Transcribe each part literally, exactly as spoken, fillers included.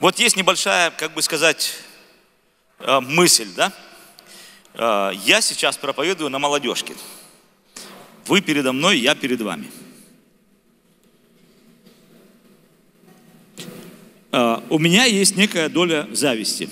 Вот есть небольшая, как бы сказать, мысль, да? Я сейчас проповедую на молодежке. Вы передо мной, я перед вами. У меня есть некая доля зависти.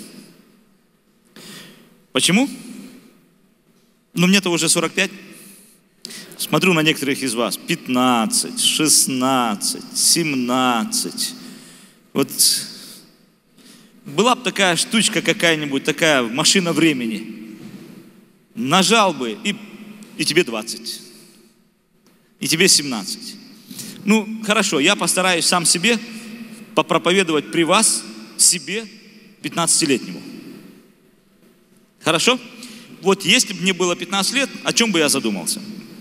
Почему? Ну, мне-то уже сорок пять. Смотрю на некоторых из вас. пятнадцать, шестнадцать, семнадцать. Вот была бы такая штучка какая-нибудь, такая машина времени. Нажал бы, и, и тебе двадцать. И тебе семнадцать. Ну, хорошо, я постараюсь сам себе попроповедовать при вас, себе, пятнадцатилетнему. Хорошо? Вот если бы мне было пятнадцать лет, о чем бы я задумался?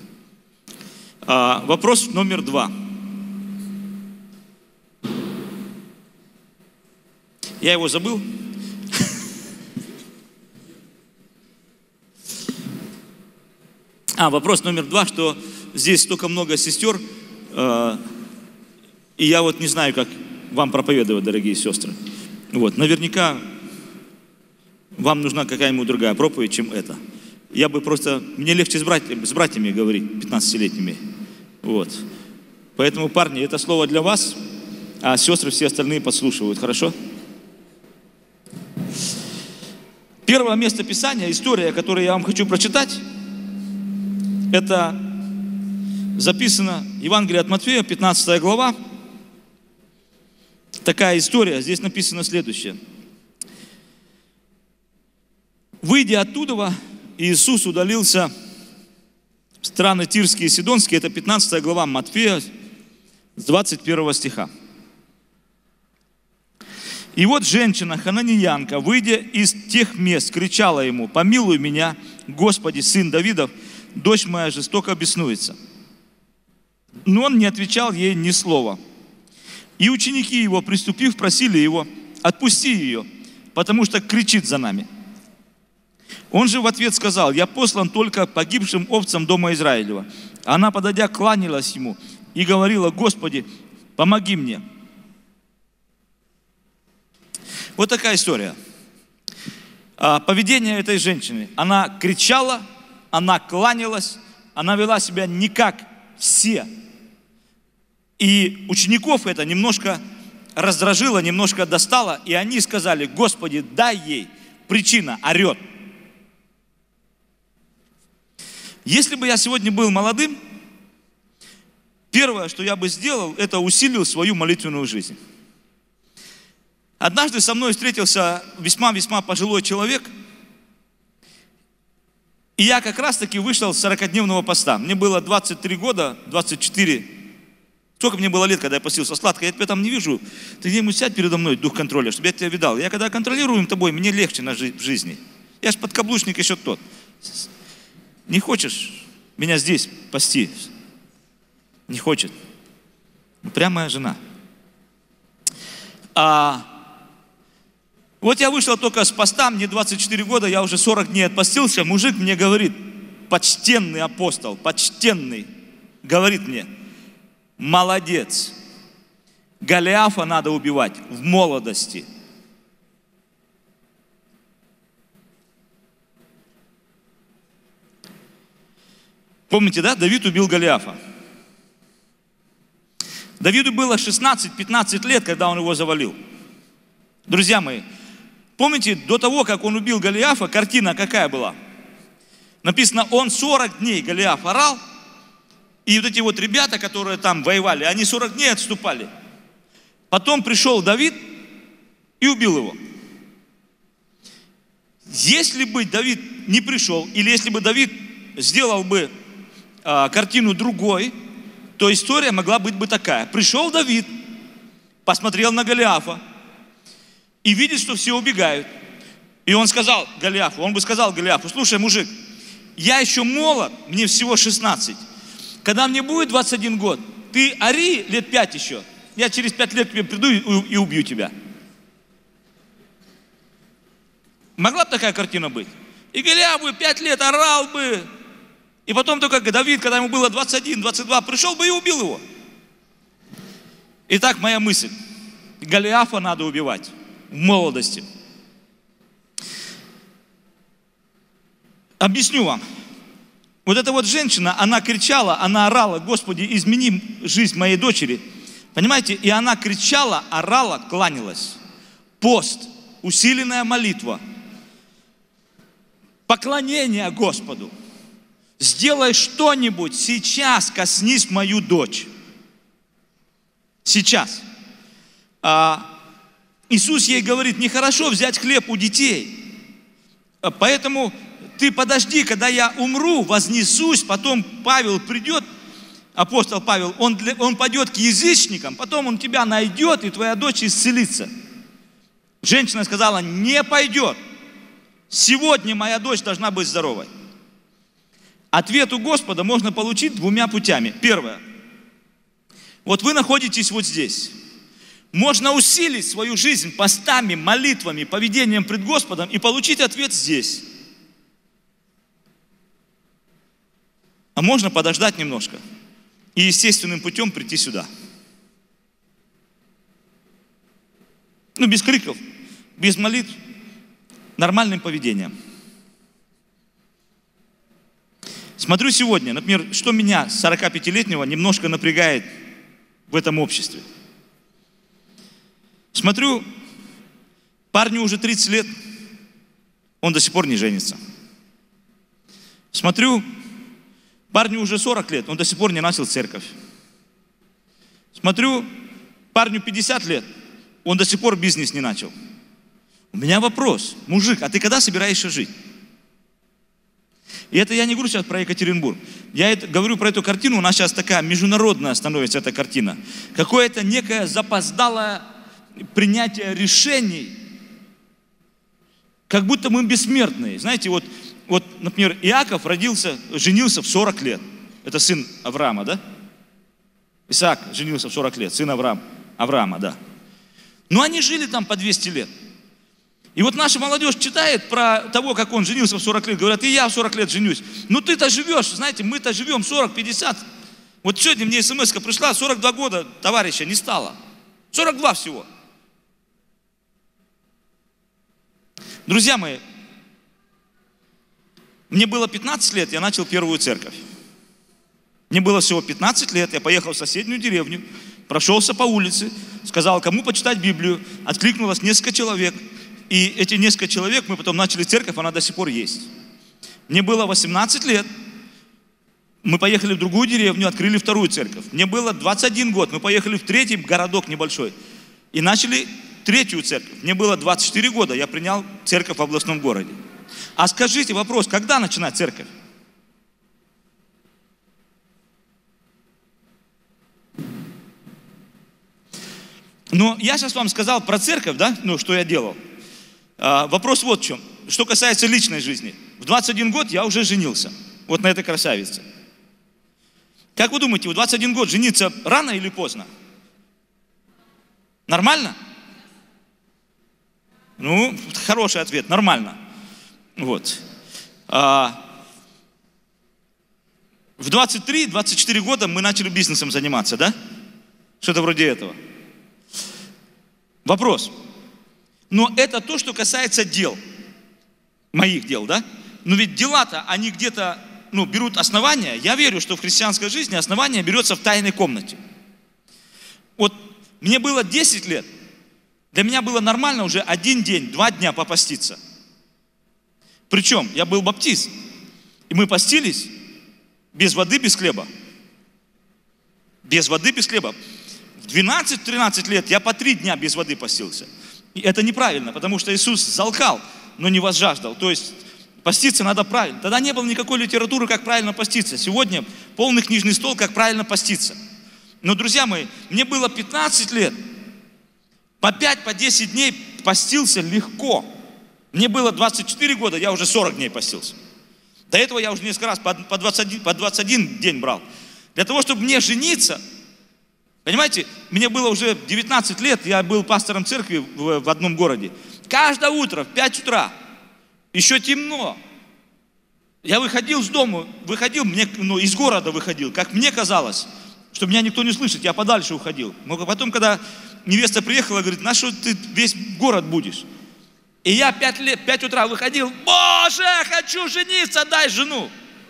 А, вопрос номер два. Я его забыл. А, вопрос номер два, что здесь столько много сестер, э, и я вот не знаю, как вам проповедовать, дорогие сестры. Вот, наверняка вам нужна какая-нибудь другая проповедь, чем эта. Я бы просто, мне легче с братьями, с братьями говорить, пятнадцатилетними. Вот. Поэтому, парни, это слово для вас, а сестры все остальные подслушивают, хорошо? Первое место Писания, история, которую я вам хочу прочитать, это записано в Евангелии от Матфея, пятнадцатая глава. Такая история, здесь написано следующее. Выйдя оттуда, Иисус удалился в страны Тирские и Сидонские, это пятнадцатая глава Матфея, с двадцать первого стиха. И вот женщина, хананеянка, выйдя из тех мест, кричала ему: «Помилуй меня, Господи, сын Давидов, дочь моя жестоко беснуется». Но он не отвечал ей ни слова. И ученики его, приступив, просили его: «Отпусти ее, потому что кричит за нами». Он же в ответ сказал: «Я послан только погибшим овцам дома Израилева». Она, подойдя, кланялась ему и говорила: «Господи, помоги мне». Вот такая история. Поведение этой женщины. Она кричала, она кланялась, она вела себя не как все. И учеников это немножко раздражило, немножко достало, и они сказали: «Господи, дай ей». Причина: орет. Если бы я сегодня был молодым, первое, что я бы сделал, это усилил свою молитвенную жизнь. Однажды со мной встретился весьма-весьма пожилой человек, и я как раз-таки вышел с сорокадневного поста. Мне было двадцать три года, двадцать четыре. Сколько мне было лет, когда я постился? Сладко, я тебя там не вижу. Ты где-нибудь сядь передо мной, дух контроля, чтобы я тебя видал. Я когда контролируем тобой, мне легче на жи- в жизни. Я ж подкаблучник еще тот. Не хочешь меня здесь пасти? Не хочет. Упрямая жена. А вот я вышел только с поста, мне двадцать четыре года, я уже сорок дней отпостился. Мужик мне говорит, почтенный апостол, почтенный, говорит мне: молодец, Голиафа надо убивать в молодости. Помните, да? Давид убил Голиафа. Давиду было шестнадцать-пятнадцать лет, когда он его завалил. Друзья мои, помните, до того, как он убил Голиафа, картина какая была? Написано, он сорок дней Голиаф орал, и вот эти вот ребята, которые там воевали, они сорок дней отступали. Потом пришел Давид и убил его. Если бы Давид не пришел, или если бы Давид сделал бы а, картину другой, то история могла быть бы такая. Пришел Давид, посмотрел на Голиафа и видит, что все убегают. И он сказал Голиафу, он бы сказал Голиафу: слушай, мужик, я еще молод, мне всего шестнадцать. Когда мне будет двадцать один год, ты ори лет пять еще. Я через пять лет к тебе приду и убью тебя. Могла бы такая картина быть? И Голиаф бы пять лет орал бы. И потом только Давид, когда ему было двадцать один, двадцать два, пришел бы и убил его. Итак, моя мысль. Голиафа надо убивать в молодости. Объясню вам. Вот эта вот женщина, она кричала, она орала: Господи, измени жизнь моей дочери. Понимаете? И она кричала, орала, кланялась. Пост, усиленная молитва, поклонение Господу. Сделай что-нибудь сейчас, коснись мою дочь. Сейчас. А Иисус ей говорит: нехорошо взять хлеб у детей. Поэтому ты подожди, когда я умру, вознесусь, потом Павел придет, апостол Павел, он, он пойдет к язычникам, потом он тебя найдет, и твоя дочь исцелится. Женщина сказала: не пойдет. Сегодня моя дочь должна быть здоровой. Ответ у Господа можно получить двумя путями. Первое. Вот вы находитесь вот здесь. Можно усилить свою жизнь постами, молитвами, поведением пред Господом и получить ответ здесь. А можно подождать немножко и естественным путем прийти сюда. Ну, без криков, без молитв, нормальным поведением. Смотрю сегодня, например, что меня, сорокапятилетнего, немножко напрягает в этом обществе. Смотрю, парню уже тридцать лет, он до сих пор не женится. Смотрю, парню уже сорок лет, он до сих пор не начал церковь. Смотрю, парню пятьдесят лет, он до сих пор бизнес не начал. У меня вопрос: мужик, а ты когда собираешься жить? И это я не говорю сейчас про Екатеринбург. Я это, говорю про эту картину, у нас сейчас такая международная становится эта картина. Какое-то некое запоздалое принятие решений, как будто мы бессмертные. Знаете, вот, вот, например, Иаков родился, женился в сорок лет. Это сын Авраама, да? Исаак женился в сорок лет, сын Авраам, Авраама, да. Но они жили там по двести лет. И вот наша молодежь читает про того, как он женился в сорок лет, говорят: и я в сорок лет женюсь. Ну ты-то живешь, знаете, мы-то живем сорок-пятьдесят. Вот сегодня мне смс-ка пришла, сорок два года товарища не стало. сорок два всего. Друзья мои, мне было пятнадцать лет, я начал первую церковь. Мне было всего пятнадцать лет, я поехал в соседнюю деревню, прошелся по улице, сказал, кому почитать Библию, откликнулось несколько человек. И эти несколько человек, мы потом начали церковь, она до сих пор есть. Мне было восемнадцать лет, мы поехали в другую деревню, открыли вторую церковь. Мне было двадцать один год, мы поехали в третий городок небольшой и начали третью церковь. Мне было двадцать четыре года, я принял церковь в областном городе. А скажите вопрос, когда начинать церковь? Но я сейчас вам сказал про церковь, да, ну, что я делал. А, вопрос вот в чем. Что касается личной жизни. В двадцать один год я уже женился. Вот на этой красавице. Как вы думаете, в двадцать один год жениться рано или поздно? Нормально? Ну, хороший ответ, нормально. Вот. А, в двадцать три - двадцать четыре года мы начали бизнесом заниматься, да? Что-то вроде этого. Вопрос. Но это то, что касается дел. Моих дел, да? Но ведь дела-то, они где-то, ну, берут основания. Я верю, что в христианской жизни основание берется в тайной комнате. Вот мне было десять лет. Для меня было нормально уже один день, два дня попаститься. Причем я был баптист. И мы постились без воды, без хлеба. Без воды, без хлеба. В двенадцать-тринадцать лет я по три дня без воды постился. И это неправильно, потому что Иисус залкал, но не возжаждал. То есть поститься надо правильно. Тогда не было никакой литературы, как правильно поститься. Сегодня полный книжный стол, как правильно поститься. Но, друзья мои, мне было пятнадцать лет. По пять, по десять дней постился легко. Мне было двадцать четыре года, я уже сорок дней постился. До этого я уже несколько раз по двадцать один, по двадцать один день брал. Для того, чтобы мне жениться, понимаете, мне было уже девятнадцать лет, я был пастором церкви в, в одном городе. Каждое утро в пять утра, еще темно, я выходил с дома, выходил, мне, ну, из города выходил, как мне казалось, что меня никто не слышит, я подальше уходил. Но потом, когда невеста приехала, говорит, на что ты весь город будешь? И я пять лет, пять утра выходил, Боже, хочу жениться, дай жену.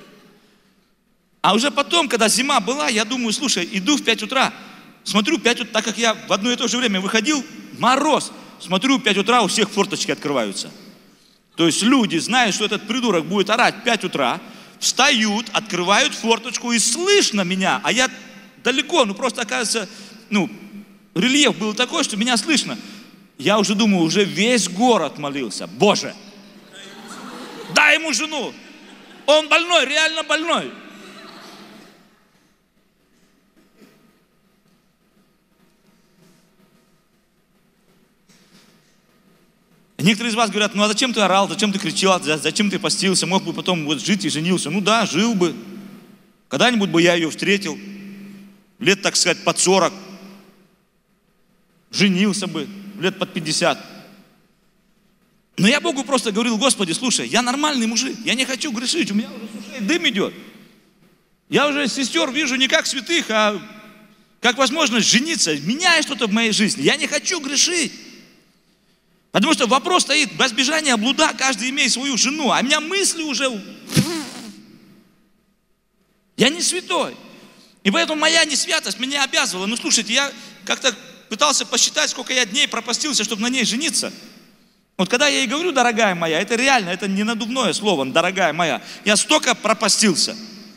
А уже потом, когда зима была, я думаю, слушай, иду в пять утра, смотрю, пять утра, так как я в одно и то же время выходил, мороз, смотрю, в пять утра у всех форточки открываются. То есть люди, зная, что этот придурок будет орать в пять утра, встают, открывают форточку и слышно меня, а я далеко, ну просто оказывается, ну, рельеф был такой, что меня слышно. Я уже думаю, уже весь город молился, Боже, дай ему жену, он больной, реально больной. Некоторые из вас говорят, ну а зачем ты орал, зачем ты кричал, зачем ты постился, мог бы потом вот жить и женился. Ну да, жил бы. Когда-нибудь бы я ее встретил, лет, так сказать, под сорок. Женился бы, лет под пятьдесят. Но я Богу просто говорил, Господи, слушай, я нормальный мужик, я не хочу грешить, у меня уже с ушей дым идет. Я уже сестер вижу не как святых, а как возможность жениться. Меняй что-то в моей жизни, я не хочу грешить. Потому что вопрос стоит, в избежание блуда каждый имеет свою жену, а у меня мысли уже... Я не святой. И поэтому моя несвятость меня обязывала. Ну, слушайте, я как-то пытался посчитать, сколько я дней пропастился, чтобы на ней жениться. Вот когда я ей говорю, дорогая моя, это реально, это не надувное слово, дорогая моя. Я столько пропастился.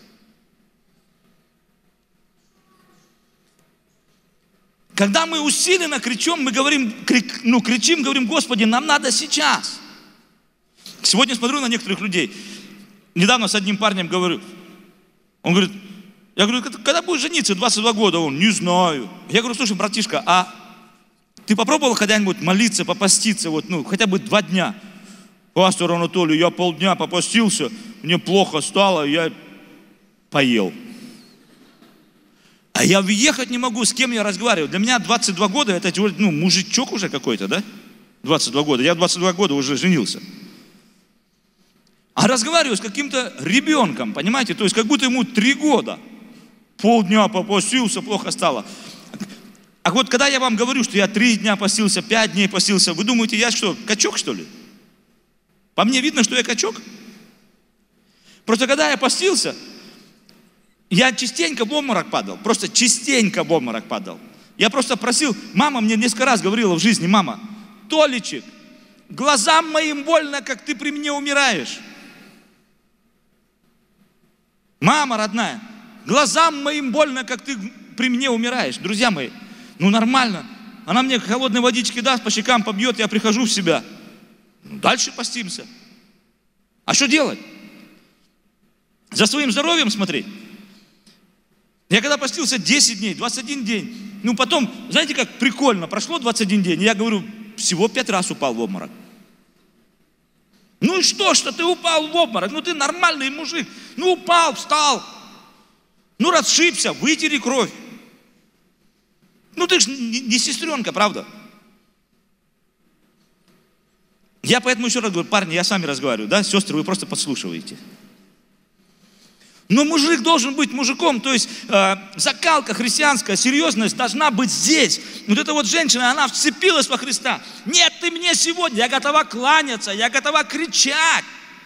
Когда мы усиленно кричим, мы говорим, крик, ну, кричим, говорим, Господи, нам надо сейчас. Сегодня смотрю на некоторых людей. Недавно с одним парнем говорю. Он говорит, я говорю, когда будешь жениться, двадцать два года? Он, не знаю. Я говорю, слушай, братишка, а ты попробовал когда-нибудь молиться, попаститься, вот, ну, хотя бы два дня? Пастор Анатолий, я полдня попастился, мне плохо стало, я поел. А я въехать не могу, с кем я разговариваю. Для меня двадцать два года, это ну, мужичок уже какой-то, да? двадцать два года. Я в двадцать два года уже женился. А разговариваю с каким-то ребенком, понимаете? То есть как будто ему три года. Полдня попастился, плохо стало. А вот когда я вам говорю, что я три дня постился, пять дней постился, вы думаете, я что, качок что ли? По мне видно, что я качок? Просто когда я постился, я частенько в обморок падал, просто частенько в обморок падал. Я просто просил, мама мне несколько раз говорила в жизни, мама, Толичек, глазам моим больно, как ты при мне умираешь. Мама родная, глазам моим больно, как ты при мне умираешь. Друзья мои, ну нормально. Она мне холодной водички даст, по щекам побьет, я прихожу в себя. Ну, дальше постимся. А что делать? За своим здоровьем смотреть? Я когда постился десять дней, двадцать один день, ну потом, знаете как прикольно, прошло двадцать один день, и я говорю, всего пять раз упал в обморок. Ну и что, что ты упал в обморок? Ну ты нормальный мужик. Ну упал, встал. Ну расшибся, вытери кровь. Ну ты же не, не сестренка, правда? Я поэтому еще раз говорю, парни, я с вами разговариваю, да, сестры, вы просто подслушиваете. Но мужик должен быть мужиком, то есть э, закалка христианская, серьезность должна быть здесь. Вот эта вот женщина, она вцепилась во Христа. Нет, ты мне сегодня, я готова кланяться, я готова кричать.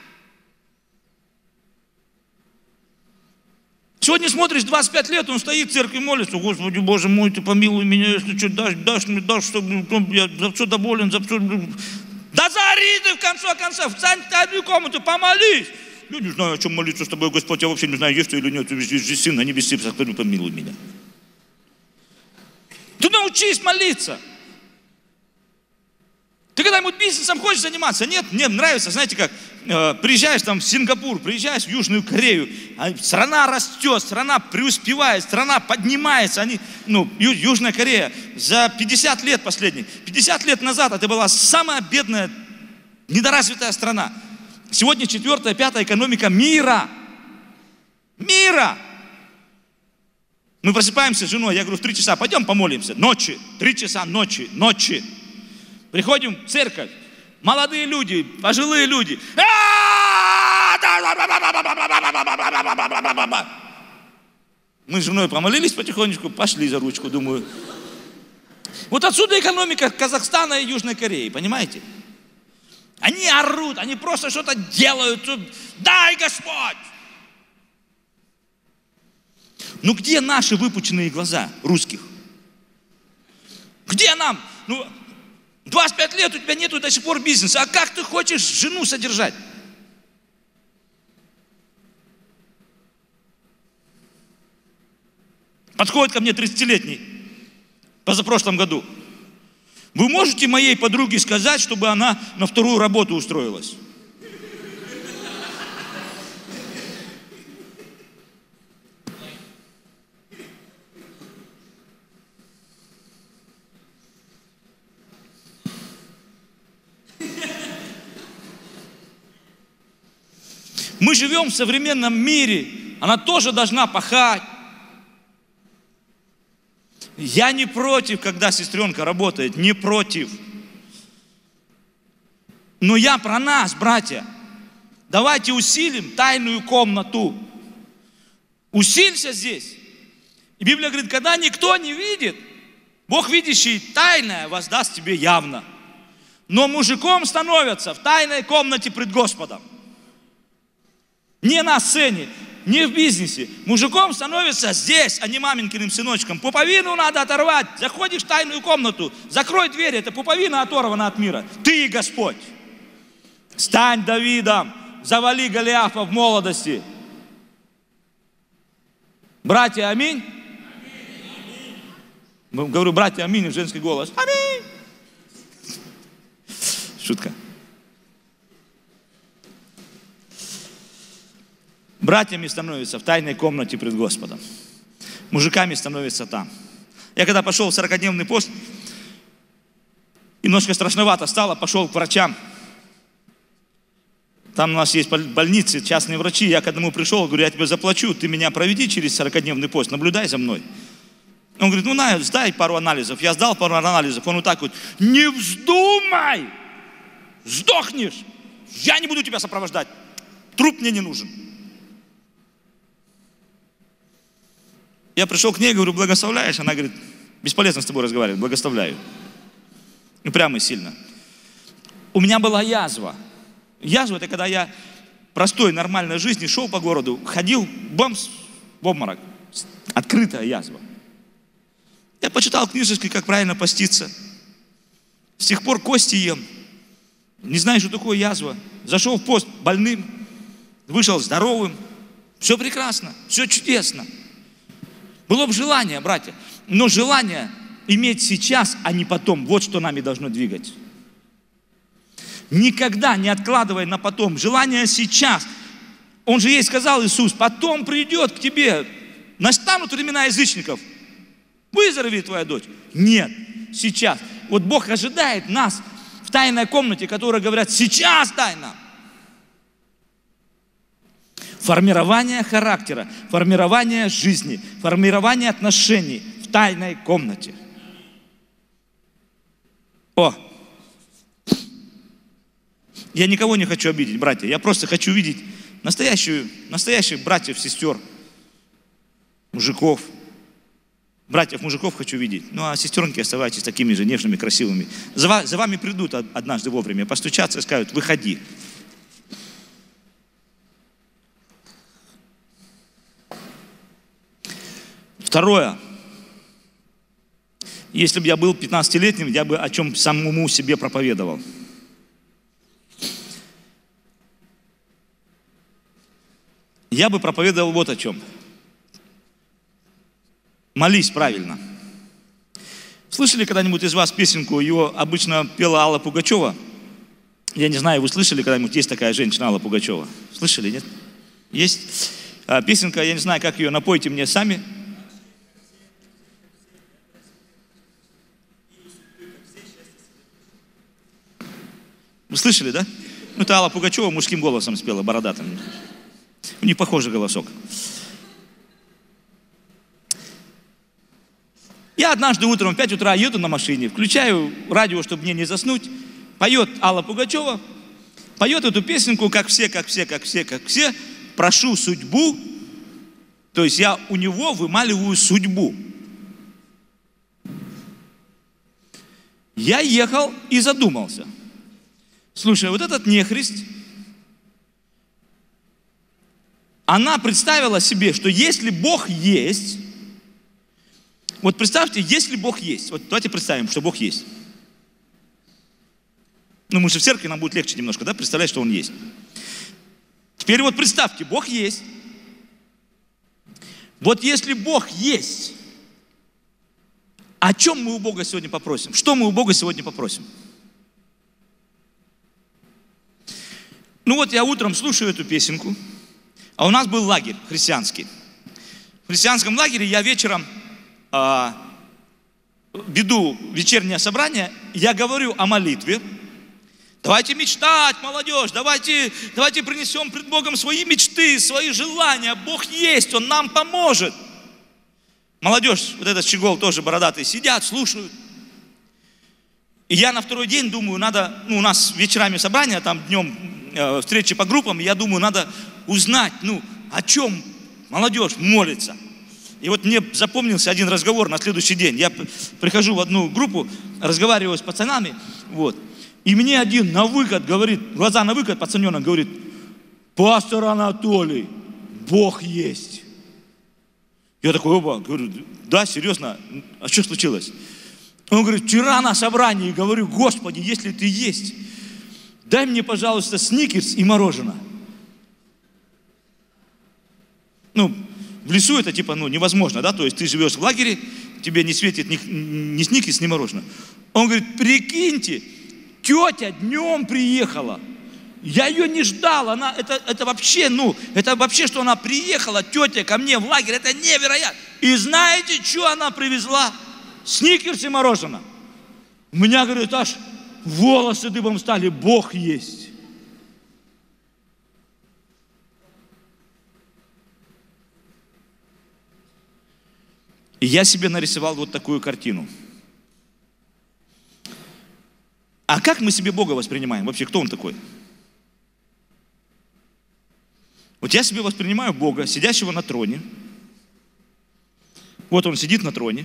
Сегодня смотришь, двадцать пять лет, он стоит в церкви, молится, Господи, Боже мой, ты помилуй меня, если что дашь, дашь мне, дашь, чтобы я за все доволен, за все... Да заори ты в конце концов, встань в одну комнату, помолись. Я не знаю, о чем молиться с тобой, Господь, я вообще не знаю, есть ты или нет, ты везде сын, а не везде, помилуй меня. Ты научись молиться. Ты когда-нибудь бизнесом хочешь заниматься? Нет, мне нравится, знаете как, э, приезжаешь там в Сингапур, приезжаешь в Южную Корею, а страна растет, страна преуспевает, страна поднимается. Они, ну, Ю, Южная Корея за пятьдесят лет последних, пятьдесят лет назад это была самая бедная, недоразвитая страна. Сегодня четвертая, пятая экономика мира. Мира. Мы просыпаемся с женой, я говорю, в три часа, пойдем помолимся. Ночи, три часа ночи, ночи. Приходим в церковь, молодые люди, пожилые люди. Мы с женой помолились потихонечку, пошли за ручку, думаю. Вот отсюда экономика Казахстана и Южной Кореи, понимаете? Они орут, они просто что-то делают. Дай, Господь! Ну где наши выпученные глаза русских? Где нам? Ну, двадцать пять лет у тебя нету до сих пор бизнеса, а как ты хочешь жену содержать? Подходит ко мне тридцатилетний, позапрошлом году. Вы можете моей подруге сказать, чтобы она на вторую работу устроилась? Мы живем в современном мире, она тоже должна пахать. Я не против, когда сестренка работает, не против. Но я про нас, братья. Давайте усилим тайную комнату. Усилься здесь. И Библия говорит, когда никто не видит, Бог, видящий тайное, воздаст тебе явно. Но мужиком становятся в тайной комнате пред Господом. Не на сцене, не в бизнесе. Мужиком становится здесь, а не маменькиным сыночком. Пуповину надо оторвать. Заходишь в тайную комнату, закрой дверь, это пуповина оторвана от мира. Ты, Господь, стань Давидом, завали Голиафа в молодости. Братья, аминь. Аминь. Говорю, братья, аминь, в женский голос. Аминь. Шутка. Братьями становятся в тайной комнате пред Господом. Мужиками становятся там. Я когда пошел в сорокадневный пост, немножко страшновато стало, пошел к врачам. Там у нас есть больницы, частные врачи. Я к одному пришел, говорю, я тебе заплачу, ты меня проведи через сорокадневный пост, наблюдай за мной. Он говорит, ну на, сдай пару анализов. Я сдал пару анализов. Он вот так вот, не вздумай, сдохнешь, я не буду тебя сопровождать, труп мне не нужен. Я пришел к ней, говорю, благословляешь? Она говорит, бесполезно с тобой разговаривать, благословляю. И прямо и сильно. У меня была язва. Язва — это когда я простой, нормальной жизни шел по городу, ходил, бомс, в обморок. Открытая язва. Я почитал книжечки, как правильно поститься. С тех пор кости ем. Не знаю, что такое язва. Зашел в пост больным, вышел здоровым. Все прекрасно, все чудесно. Было бы желание, братья, но желание иметь сейчас, а не потом. Вот что нами должно двигать. Никогда не откладывай на потом. Желание сейчас. Он же ей сказал, Иисус, потом придет к тебе. Настанут времена язычников. Выздоровеет твоя дочь. Нет, сейчас. Вот Бог ожидает нас в тайной комнате, которые говорят, сейчас дай нам. Формирование характера, формирование жизни, формирование отношений в тайной комнате. О! Я никого не хочу обидеть, братья. Я просто хочу видеть настоящую, настоящих братьев, сестер, мужиков. Братьев, мужиков хочу видеть. Ну а сестернки оставайтесь такими же нежными, красивыми. За, за вами придут однажды вовремя, постучатся и скажут, выходи. Второе. Если бы я был пятнадцатилетним, я бы о чем самому себе проповедовал. Я бы проповедовал вот о чем. Молись правильно. Слышали когда-нибудь из вас песенку? Ее обычно пела Алла Пугачева. Я не знаю, вы слышали когда-нибудь? Есть такая женщина Алла Пугачева. Слышали, нет? Есть. А, песенка, я не знаю, как ее, напойте мне сами. Вы слышали, да? Ну, это Алла Пугачева мужским голосом спела, бородатым. У них похожий голосок. Я однажды утром в пять утра еду на машине, включаю радио, чтобы мне не заснуть. Поет Алла Пугачева, поет эту песенку, как все, как все, как все, как все. Прошу судьбу, то есть я у него вымаливаю судьбу. Я ехал и задумался. Слушай, вот этот нехрист, она представила себе, что если Бог есть, вот представьте, если Бог есть, вот давайте представим, что Бог есть. Ну, мы же в церкви, нам будет легче немножко, да, представлять, что Он есть. Теперь вот представьте, Бог есть. Вот если Бог есть, о чем мы у Бога сегодня попросим? Что мы у Бога сегодня попросим? Ну вот я утром слушаю эту песенку, а у нас был лагерь христианский. В христианском лагере я вечером а, веду вечернее собрание, я говорю о молитве. Давайте мечтать, молодежь, давайте, давайте принесем пред Богом свои мечты, свои желания. Бог есть, Он нам поможет. Молодежь, вот этот щегол тоже бородатый, сидят, слушают. И я на второй день думаю, надо, ну у нас вечерами собрания, там днем э, встречи по группам, я думаю, надо узнать, ну, о чем молодежь молится. И вот мне запомнился один разговор на следующий день. Я прихожу в одну группу, разговариваю с пацанами, вот. И мне один на выкат говорит, глаза на выкат, пацаненок говорит: пастор Анатолий, Бог есть. Я такой: оба, говорю: да, серьезно, а что случилось? Он говорит: вчера на собрании говорю: Господи, если ты есть, дай мне, пожалуйста, сникерс и мороженое. Ну, в лесу это типа, ну, невозможно, да, то есть ты живешь в лагере, тебе не светит ни, ни сникерс, ни мороженое. Он говорит: прикиньте, тетя днем приехала. Я ее не ждал, она, это, это вообще, ну, это вообще, что она приехала, тетя, ко мне в лагерь, это невероятно. И знаете, что она привезла? Сникерс и мороженое. У меня, говорит, аж волосы дыбом стали, Бог есть. И я себе нарисовал вот такую картину. А как мы себе Бога воспринимаем? Вообще, кто Он такой? Вот я себе воспринимаю Бога, сидящего на троне. Вот Он сидит на троне.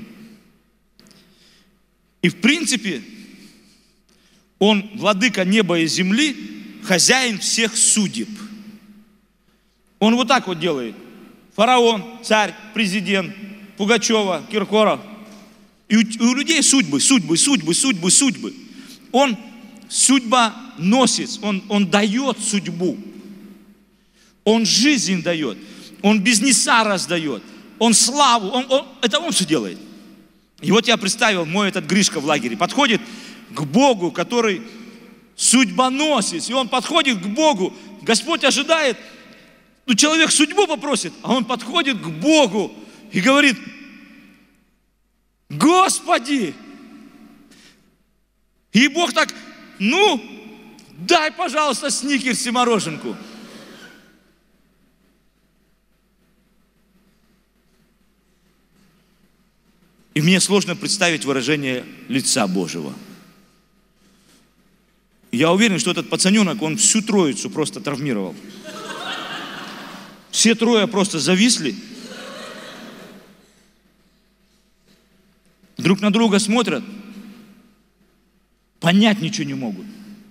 И в принципе, Он владыка неба и земли, хозяин всех судеб. Он вот так вот делает. Фараон, царь, президент, Пугачева, Киркоров. И у, и у людей судьбы, судьбы, судьбы, судьбы, судьбы. Он судьбоносец, он, он дает судьбу. Он жизнь дает, Он бизнеса раздает, Он славу, он, он, это Он все делает. И вот я представил, мой этот Гришка в лагере подходит к Богу, который судьбоносец, и он подходит к Богу, Господь ожидает, ну человек судьбу попросит, а он подходит к Богу и говорит: Господи! И Бог так: ну, дай, пожалуйста, сникерс и мороженку. И мне сложно представить выражение лица Божьего. Я уверен, что этот пацаненок, он всю троицу просто травмировал. Все трое просто зависли. Друг на друга смотрят. Понять ничего не могут.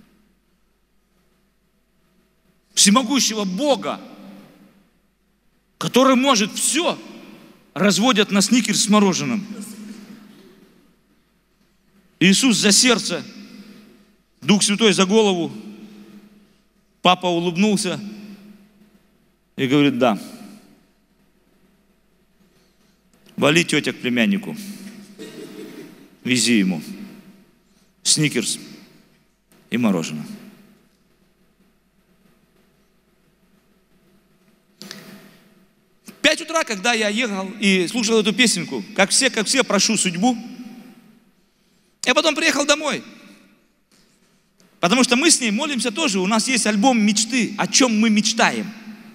Всемогущего Бога, который может все, разводят на сникерс с мороженым. Иисус за сердце, Дух Святой за голову. Папа улыбнулся и говорит: да. Вали, тетя, к племяннику. Вези ему сникерс и мороженое. В пять утра, когда я ехал и слушал эту песенку, как все, как все, прошу судьбу, я потом приехал домой. Потому что мы с ней молимся тоже. У нас есть альбом мечты, о чем мы мечтаем.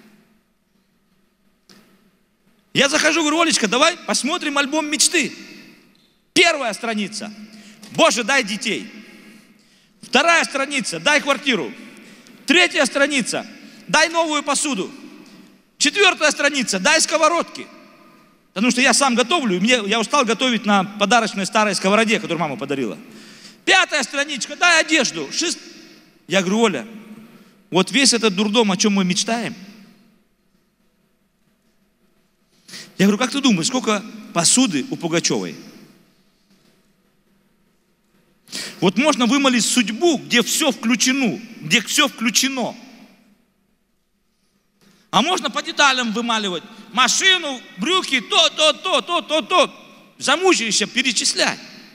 Я захожу, говорю: Олечка, давай посмотрим альбом мечты. Первая страница: Боже, дай детей. Вторая страница: дай квартиру. Третья страница: дай новую посуду. Четвертая страница: дай сковородки. Потому что я сам готовлю, и мне, я устал готовить на подарочной старой сковороде, которую мама подарила. Пятая страничка, дай одежду. Шест... Я говорю, Оля, вот весь этот дурдом, о чем мы мечтаем. Я говорю, как ты думаешь, сколько посуды у Пугачевой? Вот можно вымолить судьбу, где все включено, где все включено. А можно по деталям вымаливать. Машину, брюки, то, то, то, то, то, то. Замучаешься перечислять.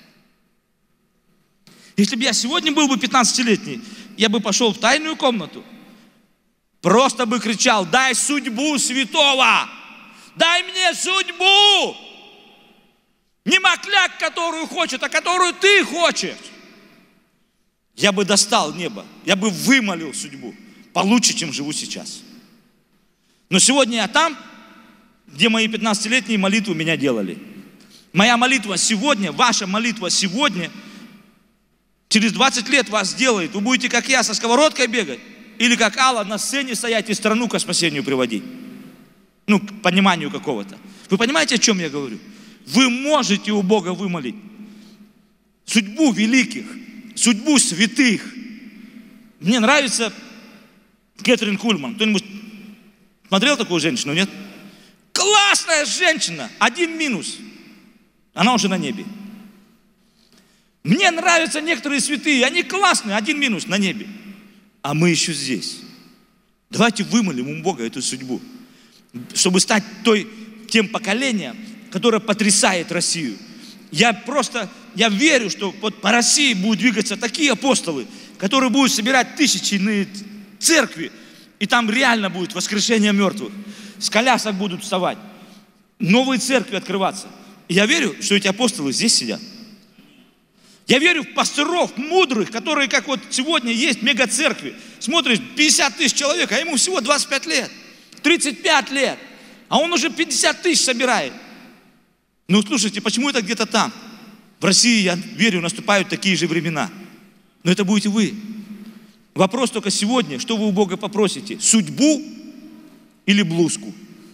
Если бы я сегодня был бы пятнадцатилетний, я бы пошел в тайную комнату. Просто бы кричал, дай судьбу святого. Дай мне судьбу. Не макляк, которую хочет, а которую ты хочешь. Я бы достал небо, я бы вымолил судьбу получше, чем живу сейчас. Но сегодня я там, где мои пятнадцатилетние молитвы меня делали. Моя молитва сегодня, ваша молитва сегодня, через двадцать лет вас сделает. Вы будете, как я, со сковородкой бегать, или как Алла на сцене стоять и страну ко спасению приводить. Ну, к пониманию какого-то. Вы понимаете, о чем я говорю? Вы можете у Бога вымолить судьбу великих, судьбу святых. Мне нравится Кэтрин Кульман. Кто-нибудь смотрел такую женщину, нет? Классная женщина. Один минус. Она уже на небе. Мне нравятся некоторые святые. Они классные. Один минус на небе. А мы еще здесь. Давайте вымолим у Бога эту судьбу, чтобы стать той, тем поколением, которое потрясает Россию. Я просто, я верю, что вот по России будут двигаться такие апостолы, которые будут собирать тысячные церкви, и там реально будет воскрешение мертвых. С колясок будут вставать, новые церкви открываться. И я верю, что эти апостолы здесь сидят. Я верю в пасторов мудрых, которые, как вот сегодня есть мега-церкви. Смотришь, пятьдесят тысяч человек, а ему всего двадцать пять лет, тридцать пять лет, а он уже пятьдесят тысяч собирает. Ну, слушайте, почему это где-то там? В России, я верю, наступают такие же времена. Но это будете вы. Вопрос только сегодня, что вы у Бога попросите? Судьбу или блузку?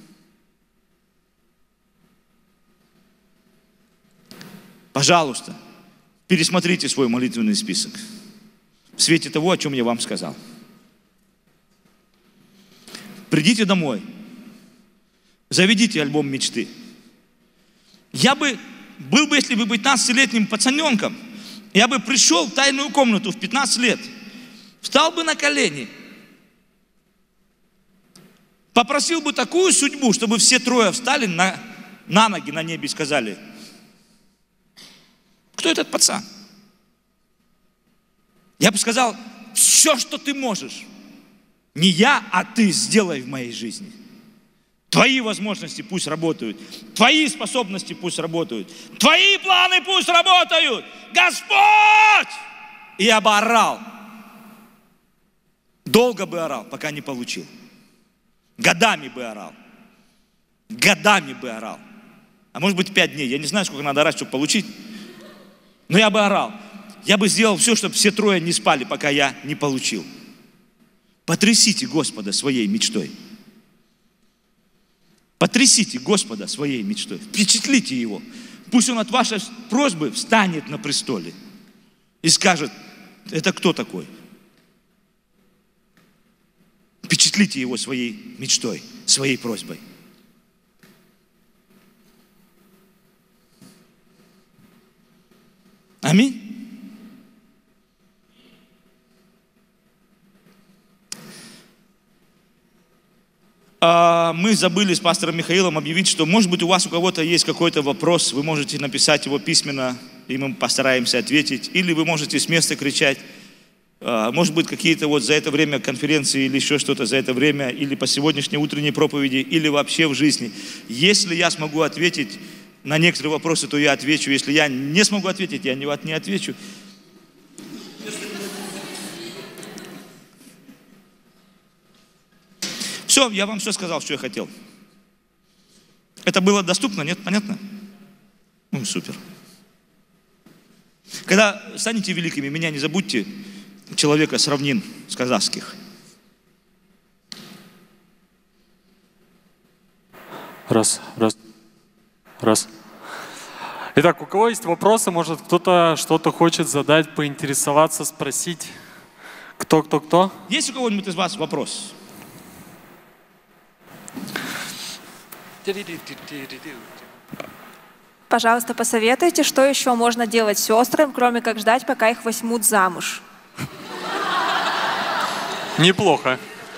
Пожалуйста, пересмотрите свой молитвенный список в свете того, о чем я вам сказал. Придите домой, заведите альбом мечты. Я бы, был бы, если бы пятнадцатилетним пацаненком, я бы пришел в тайную комнату в пятнадцать лет, встал бы на колени, попросил бы такую судьбу, чтобы все трое встали на, на ноги на небе и сказали, кто этот пацан? Я бы сказал, все, что ты можешь, не я, а ты сделай в моей жизни. Твои возможности пусть работают. Твои способности пусть работают. Твои планы пусть работают. Господь! И я бы орал. Долго бы орал, пока не получил. Годами бы орал. Годами бы орал. А может быть пять дней. Я не знаю, сколько надо орать, чтобы получить. Но я бы орал. Я бы сделал все, чтобы все трое не спали, пока я не получил. Потрясите Господа своей мечтой. Потрясите Господа своей мечтой. Впечатлите Его. Пусть Он от вашей просьбы встанет на престоле и скажет, это кто такой? Впечатлите Его своей мечтой, своей просьбой. Аминь. Мы забыли с пастором Михаилом объявить, что, может быть, у вас у кого-то есть какой-то вопрос, вы можете написать его письменно, и мы постараемся ответить, или вы можете с места кричать. Может быть, какие-то вот за это время конференции или еще что-то за это время, или по сегодняшней утренней проповеди, или вообще в жизни. Если я смогу ответить на некоторые вопросы, то я отвечу. Если я не смогу ответить, я не отвечу. Все, я вам все сказал, что я хотел. Это было доступно, нет? Понятно? Ну, супер. Когда станете великими, меня не забудьте, человека с равнин, с казахских. Раз, раз, раз. Итак, у кого есть вопросы, может кто-то что-то хочет задать, поинтересоваться, спросить? Кто, кто, кто? Есть у кого-нибудь из вас вопрос? Пожалуйста, посоветуйте, что еще можно делать сестрам, кроме как ждать, пока их возьмут замуж? Неплохо.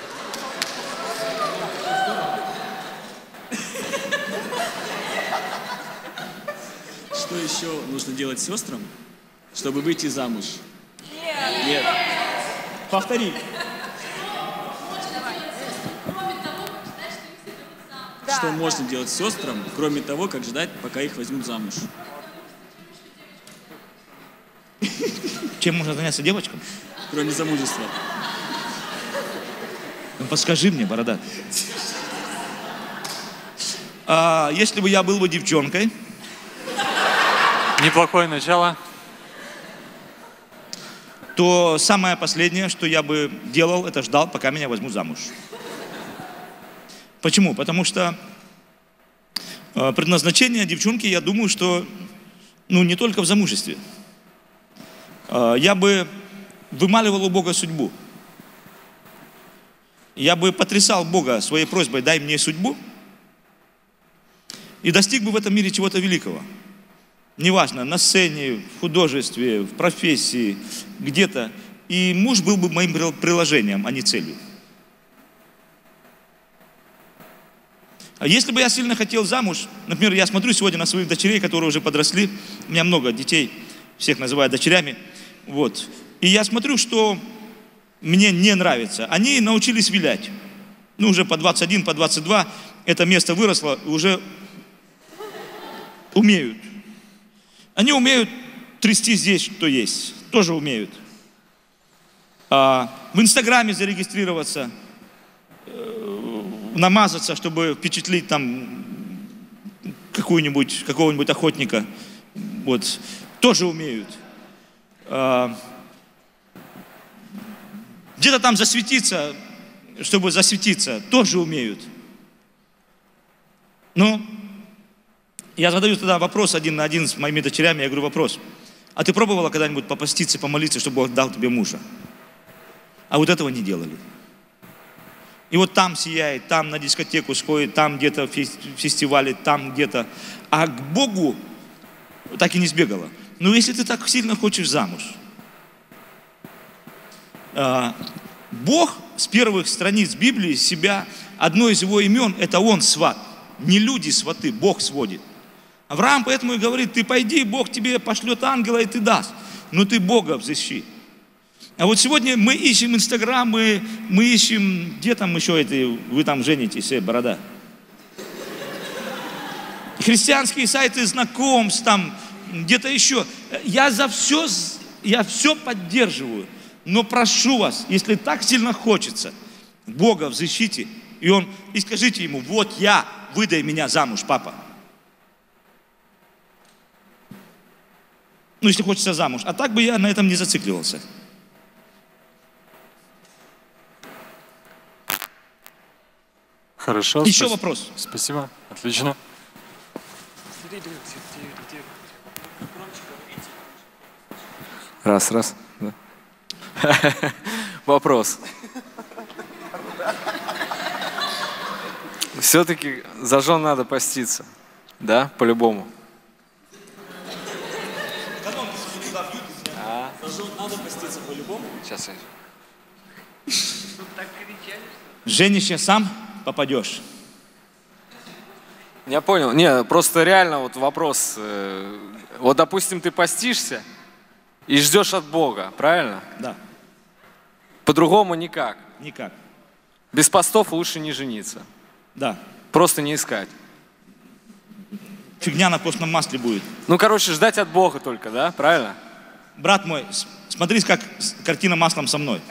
Что еще нужно делать сестрам, чтобы выйти замуж? Нет. Нет. Повтори. Да, Что да. можно делать сестрам, кроме того, как ждать, пока их возьмут замуж? Чем можно заняться девочкам? Кроме замужества. Ну, подскажи мне, борода. А, если бы я был бы девчонкой, Неплохое начало. то самое последнее, что я бы делал, это ждал, пока меня возьмут замуж. Почему? Потому что э, предназначение девчонки, я думаю, что ну, не только в замужестве. Э, я бы вымаливал у Бога судьбу. Я бы потрясал Бога своей просьбой: дай мне судьбу, и достиг бы в этом мире чего-то великого. Неважно, на сцене, в художестве, в профессии, где-то. И муж был бы моим приложением, а не целью. А если бы я сильно хотел замуж, например, я смотрю сегодня на своих дочерей, которые уже подросли, у меня много детей, всех называют дочерями, вот. И я смотрю, что мне не нравится. Они научились вилять. Ну, уже по двадцать один, по двадцать два, это место выросло, уже умеют. Они умеют трясти здесь, что есть, тоже умеют. А, в Инстаграме зарегистрироваться, э, намазаться, чтобы впечатлить там какую-нибудь, какого-нибудь охотника, вот, тоже умеют. А, где-то там засветиться, чтобы засветиться, тоже умеют. Но я задаю тогда вопрос один на один с моими дочерями, я говорю: вопрос: а ты пробовала когда-нибудь попаститься, помолиться, чтобы Бог дал тебе мужа? А вот этого не делали. И вот там сияет, там на дискотеку сходит, там где-то в фестивале, там где-то. А к Богу так и не сбегала. Но если ты так сильно хочешь замуж, Бог с первых страниц Библии себя, одно из его имен, это Он сват. Не люди сваты, Бог сводит. Авраам поэтому и говорит: ты пойди, Бог тебе пошлет ангела и ты даст. Но ты Бога взыщи. А вот сегодня мы ищем Инстаграм, мы, мы ищем, где там еще это, вы там женитесь, э, борода. Христианские сайты знакомств, там, где-то еще. Я за все, я все поддерживаю. Но прошу вас, если так сильно хочется, Бога взыщите, и, он, и скажите Ему: вот я, выдай меня замуж, папа. Ну, если хочется замуж. А так бы я на этом не зацикливался. Хорошо. Еще спас- вопрос. Спасибо. Отлично. Раз, раз. Да. Вопрос. Все-таки за жен надо поститься, да, по-любому. А? За жен надо поститься по-любому. Сейчас я... Женишься сам, попадешь. Я понял. Не, просто реально вот вопрос. э, Вот, допустим, ты постишься и ждешь от Бога, правильно? Да, По-другому никак. никак. Без постов лучше не жениться. Да. Просто не искать. Фигня на постном масле будет. Ну, короче, ждать от Бога только, да? Правильно? Брат мой, с- смотри, как с- картина маслом со мной.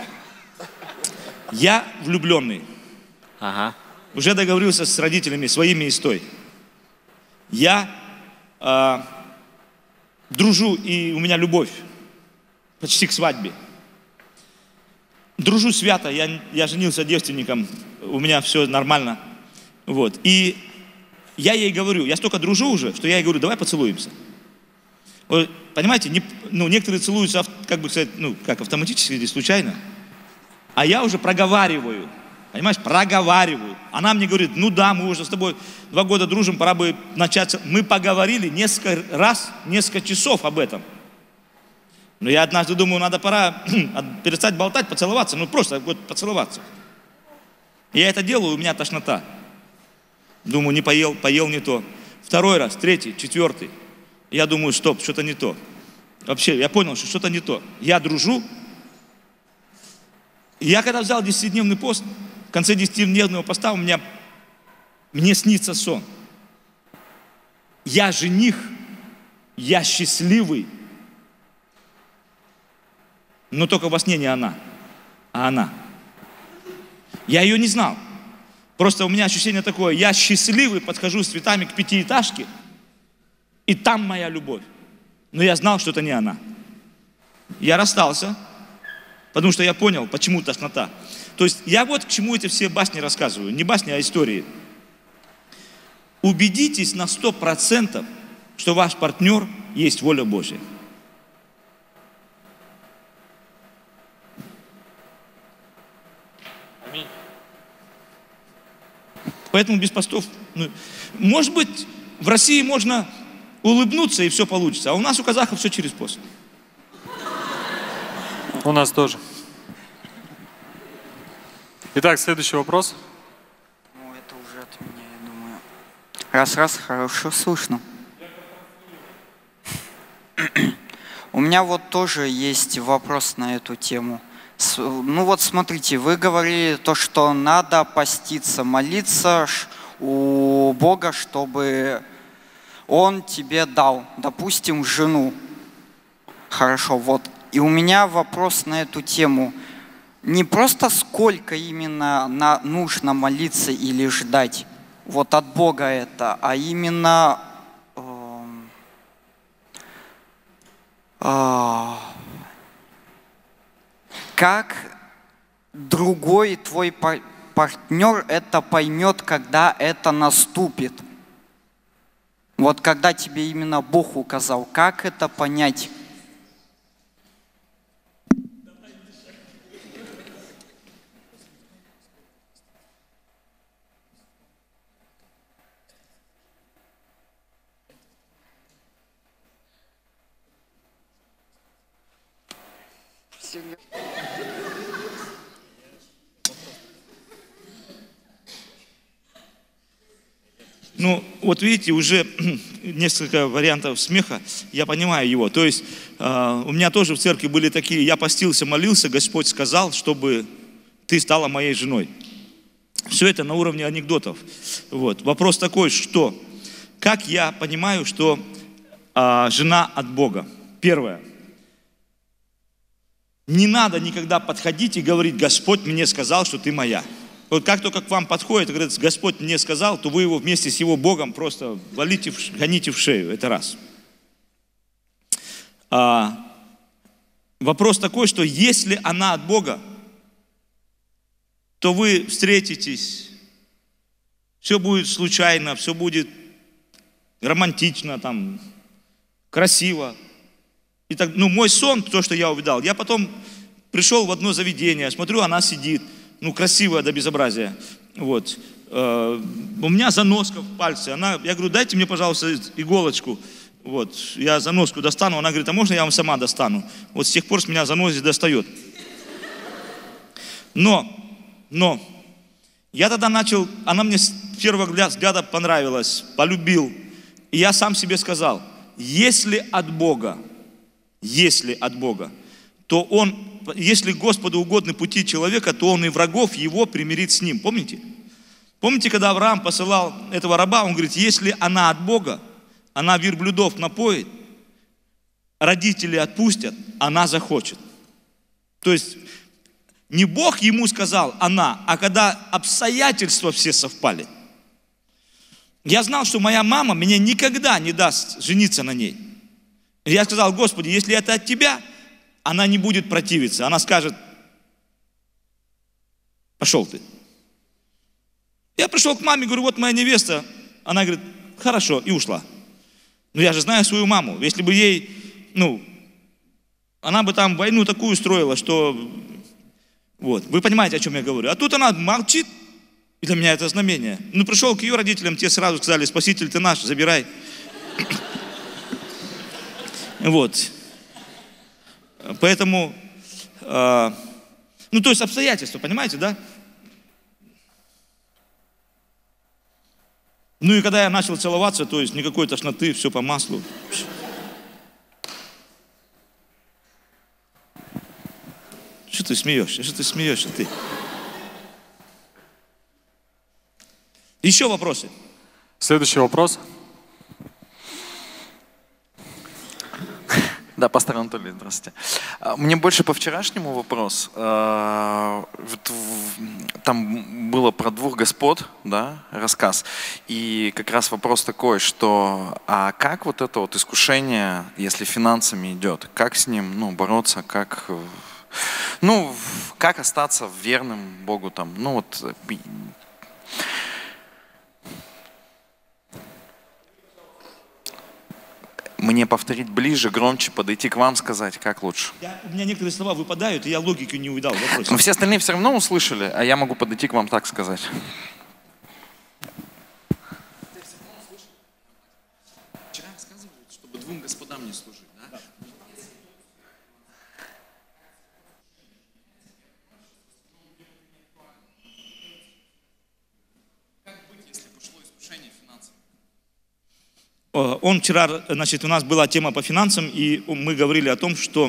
Я влюбленный. Ага. Уже договорился с родителями своими и с той. Я э, дружу, и у меня любовь почти к свадьбе. Дружу свято, я, я женился девственником, у меня все нормально. Вот. И я ей говорю, я столько дружу уже, что я ей говорю: давай поцелуемся. Вот, понимаете, не, ну, некоторые целуются, как бы сказать, ну, как автоматически или случайно, а я уже проговариваю, понимаешь, проговариваю. Она мне говорит, ну да, мы уже с тобой два года дружим, пора бы начаться. Мы поговорили несколько раз, несколько часов об этом. Но я однажды думаю, надо пора перестать болтать, поцеловаться, ну просто вот поцеловаться. Я это делаю, у меня тошнота. Думаю, не поел, поел не то. Второй раз, третий, четвертый. Я думаю, стоп, что-то не то. Вообще, я понял, что что-то не то. Я дружу. Я когда взял десятидневный пост, в конце десятидневного поста у меня, мне снится сон. Я жених, я счастливый. Но только во сне не она, а она. Я ее не знал. Просто у меня ощущение такое, я счастливый, подхожу с цветами к пятиэтажке, и там моя любовь. Но я знал, что это не она. Я расстался, потому что я понял, почему тошнота. То есть я вот к чему эти все басни рассказываю. Не басни, а истории. Убедитесь на сто процентов, что ваш партнер есть воля Божья. Поэтому без постов, ну, может быть, в России можно улыбнуться и все получится, а у нас, у казахов, все через пост. У нас тоже. Итак, следующий вопрос. Ну, это уже от меня, я думаю. Раз-раз, хорошо слышно. У меня вот тоже есть вопрос на эту тему. Ну вот смотрите, вы говорили то, что надо поститься, молиться у Бога, чтобы Он тебе дал, допустим, жену. Хорошо, вот. И у меня вопрос на эту тему. Не просто сколько именно на, нужно молиться или ждать, вот от Бога это, а именно э, э, как другой твой партнер это поймет, когда это наступит. Вот когда тебе именно Бог указал, как это понять? Ну, вот видите, уже несколько вариантов смеха, я понимаю его. То есть э, у меня тоже в церкви были такие, я постился, молился, Господь сказал, чтобы ты стала моей женой. Все это на уровне анекдотов. Вот. Вопрос такой, что, как я понимаю, что э, жена от Бога? Первое. Не надо никогда подходить и говорить, Господь мне сказал, что ты моя. Вот как только к вам подходит и говорит, Господь мне сказал, то вы его вместе с его Богом просто валите, в, гоните в шею. Это раз. А, вопрос такой, что если она от Бога, то вы встретитесь, все будет случайно, все будет романтично, там, красиво. И так, ну, мой сон, то, что я увидал, я потом пришел в одно заведение, смотрю, она сидит, ну, красивая до безобразия. Вот. Э, у меня заноска в пальце. Она, я говорю, дайте мне, пожалуйста, иголочку. Вот. Я заноску достану. Она говорит, а можно я вам сама достану? Вот с тех пор с меня занозы достает. Но, но, я тогда начал, она мне с первого взгляда понравилась, полюбил. И я сам себе сказал, если от Бога, если от Бога, то Он, если Господу угодны пути человека, то Он и врагов его примирит с ним. Помните? Помните, когда Авраам посылал этого раба, он говорит, если она от Бога, она верблюдов напоит, родители отпустят, она захочет. То есть не Бог ему сказал она, а когда обстоятельства все совпали. Я знал, что моя мама мне никогда не даст жениться на ней. Я сказал, Господи, если это от Тебя, она не будет противиться. Она скажет, пошел ты. Я пришел к маме, говорю, вот моя невеста. Она говорит, хорошо, и ушла. Но я же знаю свою маму. Если бы ей ну, она бы там войну такую устроила, что, вот, вы понимаете, о чем я говорю. А тут она молчит, и для меня это знамение. Ну, пришел к ее родителям, те сразу сказали: спаситель ты наш, забирай. Вот. Поэтому, э, ну, то есть обстоятельства, понимаете, да? Ну, и когда я начал целоваться, то есть никакой тошноты, все по маслу. Что ты смеешься? Что ты смеешься, ты? Еще вопросы? Следующий вопрос. Да, пастор Анатолий, здравствуйте. Мне больше по вчерашнему вопрос. Там было про двух господ, да, рассказ. И как раз вопрос такой, что а как вот это вот искушение, если финансами идет, как с ним, ну, бороться, как, ну, как остаться верным Богу там, ну вот. Мне повторить ближе, громче, подойти к вам, сказать, как лучше. Я, у меня некоторые слова выпадают, и я логику не увидал. Но все остальные все равно услышали, а я могу подойти к вам так сказать. Вчера рассказывали, чтобы двум господам не служить, да? Как быть, если пошло искушение финансов? Он вчера, значит, у нас была тема по финансам, и мы говорили о том, что,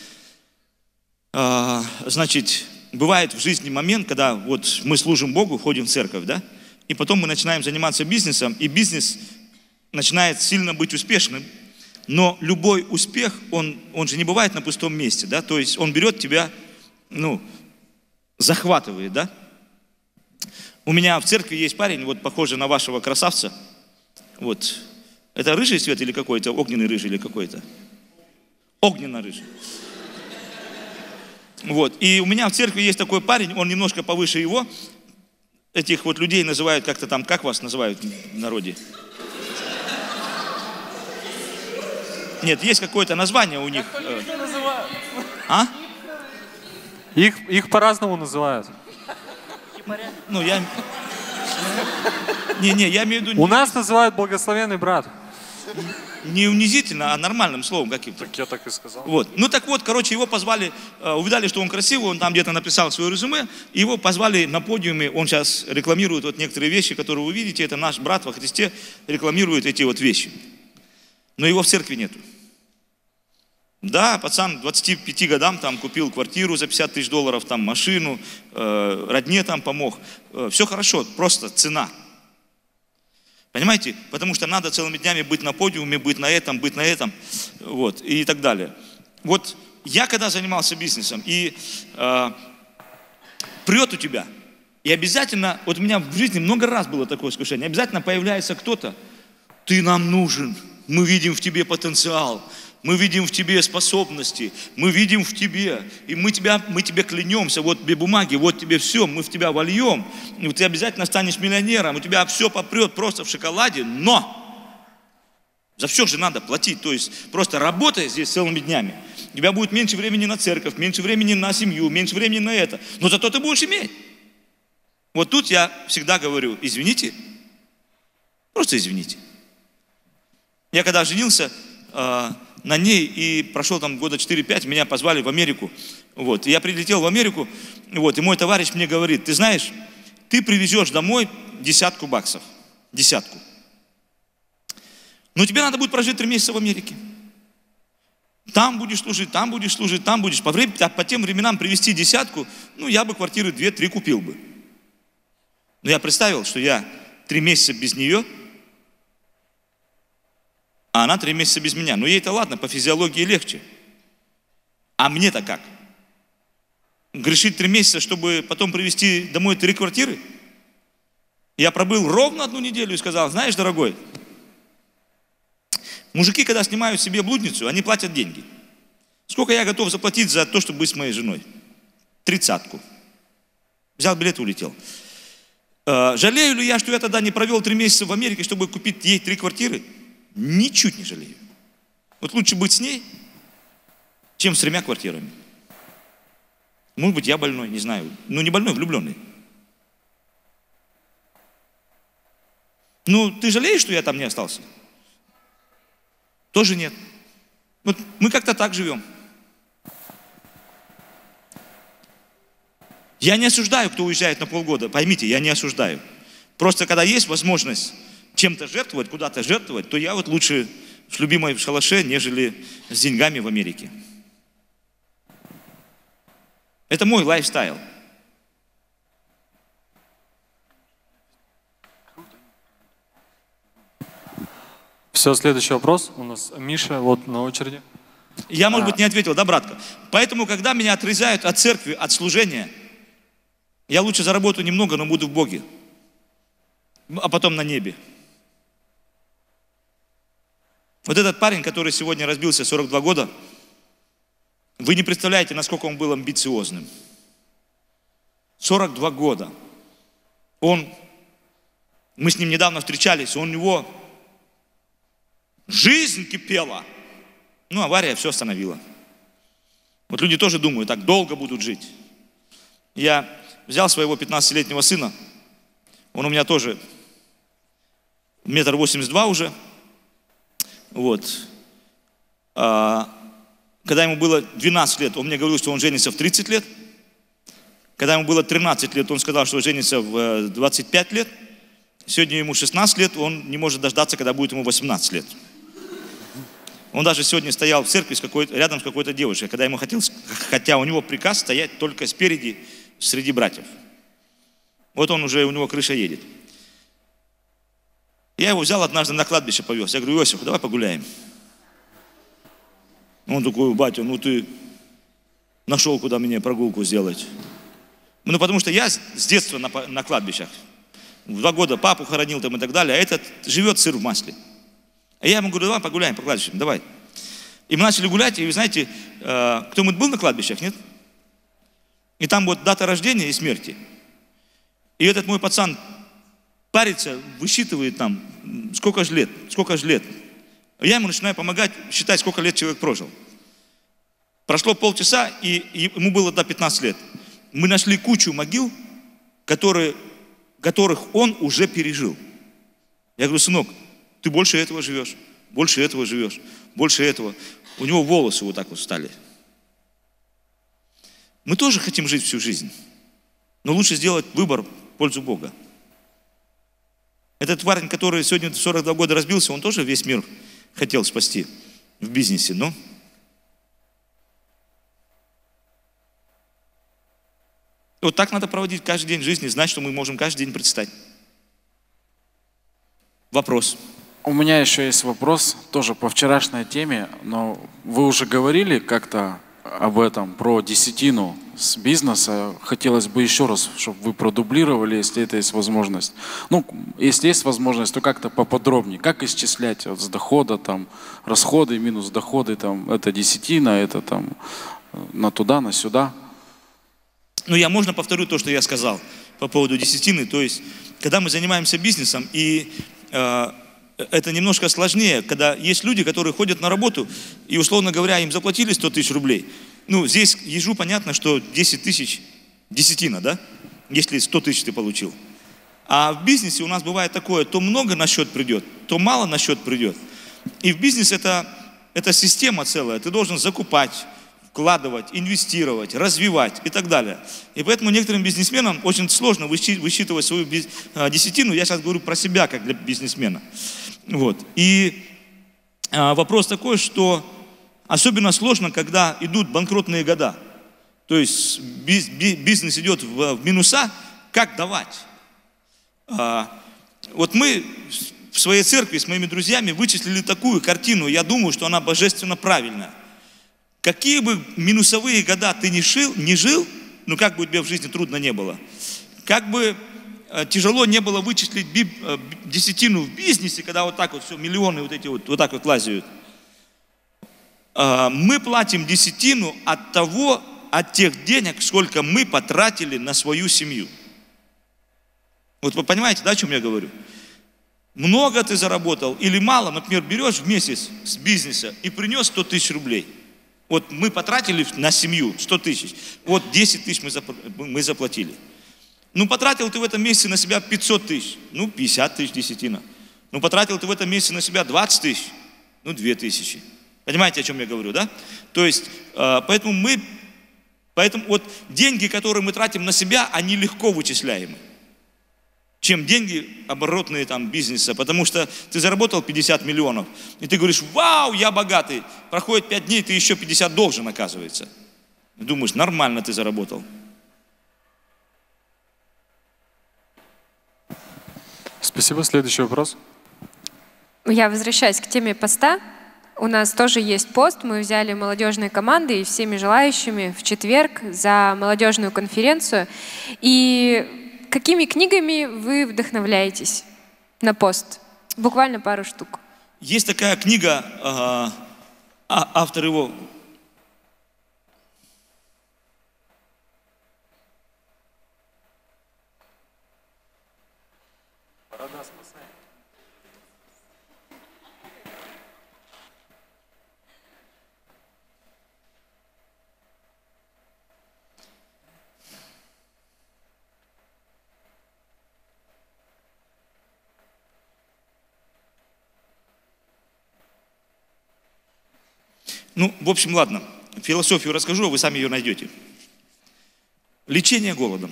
значит, бывает в жизни момент, когда вот мы служим Богу, ходим в церковь, да, и потом мы начинаем заниматься бизнесом, и бизнес начинает сильно быть успешным, но любой успех, он, он же не бывает на пустом месте, да, то есть он берет тебя, ну, захватывает, да. У меня в церкви есть парень, вот похожий на вашего красавца, вот. Это рыжий цвет или какой-то? Огненный рыжий или какой-то? Огненно-рыжий. Вот. И у меня в церкви есть такой парень, он немножко повыше его. Этих вот людей называют как-то там, как вас называют в народе? Нет, есть какое-то название у них. А? Их, их по-разному называют. Ну, я... Не-не, я имею в виду... У нас называют благословенный брат. Не унизительно, а нормальным словом каким-то. Так я так и сказал. Вот. Ну так вот, короче, его позвали, увидали, что он красивый, он там где-то написал свое резюме, и его позвали на подиуме, он сейчас рекламирует вот некоторые вещи, которые вы видите, это наш брат во Христе рекламирует эти вот вещи. Но его в церкви нету. Да, пацан двадцати пяти годам там купил квартиру за пятьдесят тысяч долларов, там машину, э, родне там помог. Э, все хорошо, просто цена. Понимаете? Потому что надо целыми днями быть на подиуме, быть на этом, быть на этом, вот, и так далее. Вот я когда занимался бизнесом, и э, прет у тебя, и обязательно, вот у меня в жизни много раз было такое искушение, обязательно появляется кто-то, ты нам нужен, мы видим в тебе потенциал, мы видим в тебе способности, мы видим в тебе, и мы, тебя, мы тебе клянемся, вот тебе бумаги, вот тебе все, мы в тебя вольем, и ты обязательно станешь миллионером, у тебя все попрет просто в шоколаде, но за все же надо платить, то есть просто работая здесь целыми днями, у тебя будет меньше времени на церковь, меньше времени на семью, меньше времени на это, но зато ты будешь иметь. Вот тут я всегда говорю, извините, просто извините. Я когда женился, на ней, и прошел там года четыре-пять, меня позвали в Америку. Вот. И я прилетел в Америку, вот, и мой товарищ мне говорит, ты знаешь, ты привезешь домой десятку баксов. Десятку. Но тебе надо будет прожить три месяца в Америке. Там будешь служить, там будешь служить, там будешь. По, время, по тем временам привезти десятку, ну, я бы квартиры две-три купил бы. Но я представил, что я три месяца без нее, а она три месяца без меня. Ну ей-то ладно, по физиологии легче. А мне-то как? Грешить три месяца, чтобы потом привезти домой три квартиры? Я пробыл ровно одну неделю и сказал, знаешь, дорогой, мужики, когда снимают себе блудницу, они платят деньги. Сколько я готов заплатить за то, чтобы быть с моей женой? Тридцатку. Взял билет и улетел. Жалею ли я, что я тогда не провел три месяца в Америке, чтобы купить ей три квартиры? Ничуть не жалею. Вот лучше быть с ней, чем с тремя квартирами. Может быть, я больной, не знаю. Ну, не больной, влюбленный. Ну, ты жалеешь, что я там не остался? Тоже нет. Вот мы как-то так живем. Я не осуждаю, кто уезжает на полгода. Поймите, я не осуждаю. Просто когда есть возможность чем-то жертвовать, куда-то жертвовать, то я вот лучше с любимой в шалаше, нежели с деньгами в Америке. Это мой лайфстайл. Все, следующий вопрос. У нас Миша вот на очереди. Я, может быть, не ответил, да, братка? Поэтому, когда меня отрезают от церкви, от служения, я лучше заработаю немного, но буду в Боге. А потом на небе. Вот этот парень, который сегодня разбился, сорок два года, вы не представляете, насколько он был амбициозным. сорок два года. Он, мы с ним недавно встречались, у него жизнь кипела. Ну, авария все остановила. Вот люди тоже думают, так долго будут жить. Я взял своего пятнадцатилетнего сына, он у меня тоже метр восемьдесят два уже. Вот. А, когда ему было двенадцать лет, он мне говорил, что он женится в тридцать лет. Когда ему было тринадцать лет, он сказал, что женится в двадцать пять лет. Сегодня ему шестнадцать лет, он не может дождаться, когда будет ему восемнадцать лет. Он даже сегодня стоял в церкви с какой-то, рядом с какой-то девушкой, когда ему хотел, хотя у него приказ стоять только спереди, среди братьев. Вот он уже, у него крыша едет. Я его взял однажды на кладбище повез. Я говорю, Иосиф, давай погуляем. Он такой, батя, ну ты нашел, куда мне прогулку сделать. Ну потому что я с детства на, на кладбищах. В два года папу хоронил там и так далее, а этот живет сыр в масле. А я ему говорю, давай погуляем по кладбищам, давай. И мы начали гулять, и вы знаете, кто-нибудь был на кладбищах, нет? И там вот дата рождения и смерти. И этот мой пацан парится, высчитывает там, сколько же лет, сколько же лет. Я ему начинаю помогать, считать, сколько лет человек прожил. Прошло полчаса, и ему было до пятнадцати лет. Мы нашли кучу могил, которые, которых он уже пережил. Я говорю, сынок, ты больше этого живешь, больше этого живешь, больше этого. У него волосы вот так вот стали. Мы тоже хотим жить всю жизнь, но лучше сделать выбор в пользу Бога. Этот парень, который сегодня в сорок два года разбился, он тоже весь мир хотел спасти в бизнесе, но вот так надо проводить каждый день жизни, знать, что мы можем каждый день предстать. Вопрос. У меня еще есть вопрос, тоже по вчерашней теме, но вы уже говорили как-то об этом, про десятину с бизнеса. Хотелось бы еще раз, чтобы вы продублировали, если это есть возможность. Ну, если есть возможность, то как-то поподробнее. Как исчислять вот с дохода, там, расходы минус доходы, там, это десятина, это там на туда, на сюда. Ну, я можно повторю то, что я сказал по поводу десятины. То есть, когда мы занимаемся бизнесом, и э, это немножко сложнее, когда есть люди, которые ходят на работу, и, условно говоря, им заплатили сто тысяч рублей. Ну, здесь ежу понятно, что десять тысяч десятина, да? Если сто тысяч ты получил. А в бизнесе у нас бывает такое, то много на счет придет, то мало на счет придет. И в бизнес это, это система целая. Ты должен закупать, вкладывать, инвестировать, развивать и так далее. И поэтому некоторым бизнесменам очень сложно высчитывать свою десятину. Я сейчас говорю про себя, как для бизнесмена. Вот. И а, вопрос такой, что особенно сложно, когда идут банкротные года. То есть бизнес идет в, в минуса, как давать? А, вот мы в своей церкви с моими друзьями вычислили такую картину, я думаю, что она божественно правильная. Какие бы минусовые года ты ни жил, не жил, ну как бы тебе в жизни трудно не было, как бы э, тяжело не было вычислить би, э, десятину в бизнесе, когда вот так вот все, миллионы вот эти вот, вот так вот лазят, э, мы платим десятину от того, от тех денег, сколько мы потратили на свою семью. Вот вы понимаете, да, о чем я говорю? Много ты заработал или мало, например, берешь в месяц с бизнеса и принес сто тысяч рублей. Вот мы потратили на семью сто тысяч, вот десять тысяч мы, запл- мы заплатили. Ну, потратил ты в этом месяце на себя пятьсот тысяч, ну, пятьдесят тысяч десятина. Ну, потратил ты в этом месяце на себя двадцать тысяч, ну, две тысячи. Понимаете, о чем я говорю, да? То есть, э, поэтому мы, поэтому вот деньги, которые мы тратим на себя, они легко вычисляемы, чем деньги оборотные там бизнеса, потому что ты заработал пятьдесят миллионов, и ты говоришь, вау, я богатый, проходит пять дней, ты еще пятьдесят должен, оказывается. И думаешь, нормально ты заработал. Спасибо. Следующий вопрос. Я возвращаюсь к теме поста. У нас тоже есть пост. Мы взяли молодежные команды и всеми желающими в четверг за молодежную конференцию. И какими книгами вы вдохновляетесь на пост? Буквально пару штук. Есть такая книга, а, автор его... Ну, в общем, ладно, философию расскажу, а вы сами ее найдете. Лечение голодом.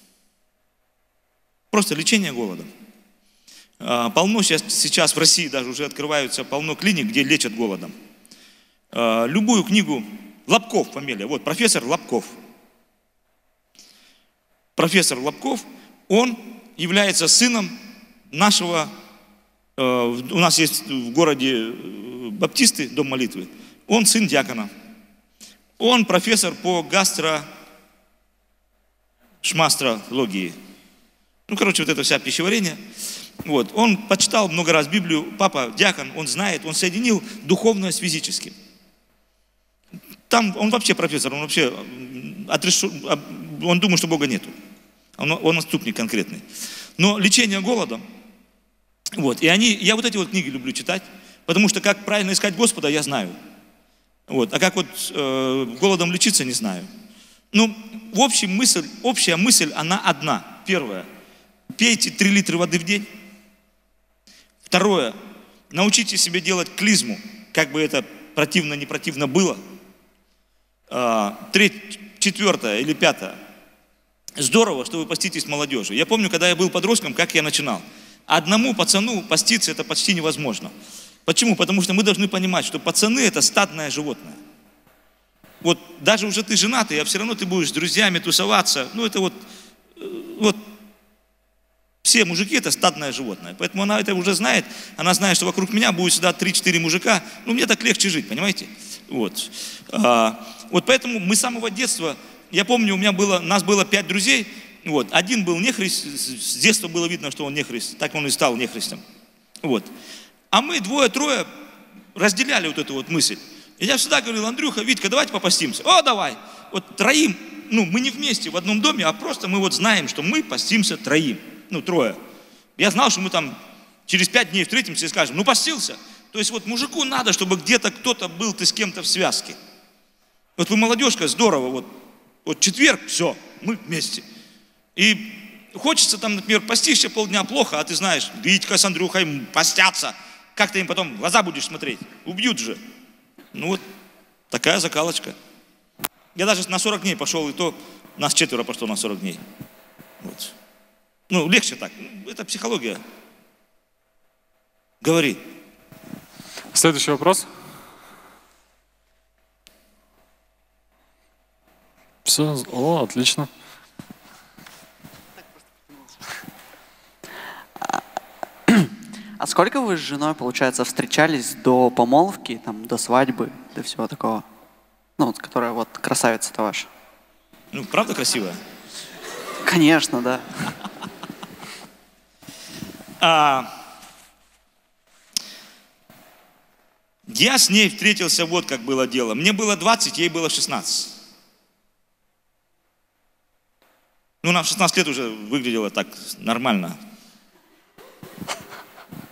Просто лечение голодом. Полно сейчас, сейчас в России даже уже открываются полно клиник, где лечат голодом. Любую книгу, Лобков фамилия, вот профессор Лобков. Профессор Лобков, он является сыном нашего, у нас есть в городе баптисты, дом молитвы. Он сын диакона. Он профессор по гастро-шмастрологии. Ну, короче, вот это вся пищеварение. Вот. Он почитал много раз Библию. Папа диакон, он знает, он соединил духовное с физическим. Там он вообще профессор, он вообще отрешен, он думает, что Бога нету. Он, он отступник конкретный. Но лечение голодом, вот, и они, я вот эти вот книги люблю читать, потому что как правильно искать Господа, я знаю. Вот. А как вот э, голодом лечиться, не знаю. Ну, в общем, мысль, общая мысль, она одна. Первое. Пейте три литра воды в день. Второе. Научите себе делать клизму, как бы это противно, не противно было. А, третье, четвертое или пятое. Здорово, что вы поститесь с молодежью. Я помню, когда я был подростком, как я начинал. Одному пацану поститься это почти невозможно. Почему? Потому что мы должны понимать, что пацаны это стадное животное. Вот даже уже ты женатый, а все равно ты будешь с друзьями тусоваться. Ну это вот, вот все мужики это стадное животное. Поэтому она это уже знает. Она знает, что вокруг меня будет всегда три-четыре мужика. Ну мне так легче жить, понимаете? Вот. А, вот поэтому мы с самого детства, я помню, у меня было, нас было пять друзей. Вот. Один был нехрист, с детства было видно, что он нехрист. Так он и стал нехристом. Вот. А мы двое-трое разделяли вот эту вот мысль. И я всегда говорил, Андрюха, Витька, давайте попастимся. О, давай. Вот троим, ну мы не вместе в одном доме, а просто мы вот знаем, что мы постимся троим. Ну, трое. Я знал, что мы там через пять дней встретимся и скажем, ну постился. То есть вот мужику надо, чтобы где-то кто-то был, ты с кем-то в связке. Вот вы молодежка, здорово, вот, вот четверг, все, мы вместе. И хочется там, например, постишься полдня плохо, а ты знаешь, Витька с Андрюхой постятся. Как ты им потом в глаза будешь смотреть? Убьют же. Ну вот, такая закалочка. Я даже на сорок дней пошел, и то нас четверо пошло на сорок дней. Вот. Ну, легче так. Это психология. Говори. Следующий вопрос. Все, о, отлично. А сколько вы с женой, получается, встречались до помолвки, там, до свадьбы, до всего такого? Ну, вот, которая вот красавица-то ваша. Ну, правда красивая? Конечно, да. А, я с ней встретился, вот как было дело. Мне было двадцать, ей было шестнадцать. Ну, она в шестнадцать лет уже выглядела так нормально.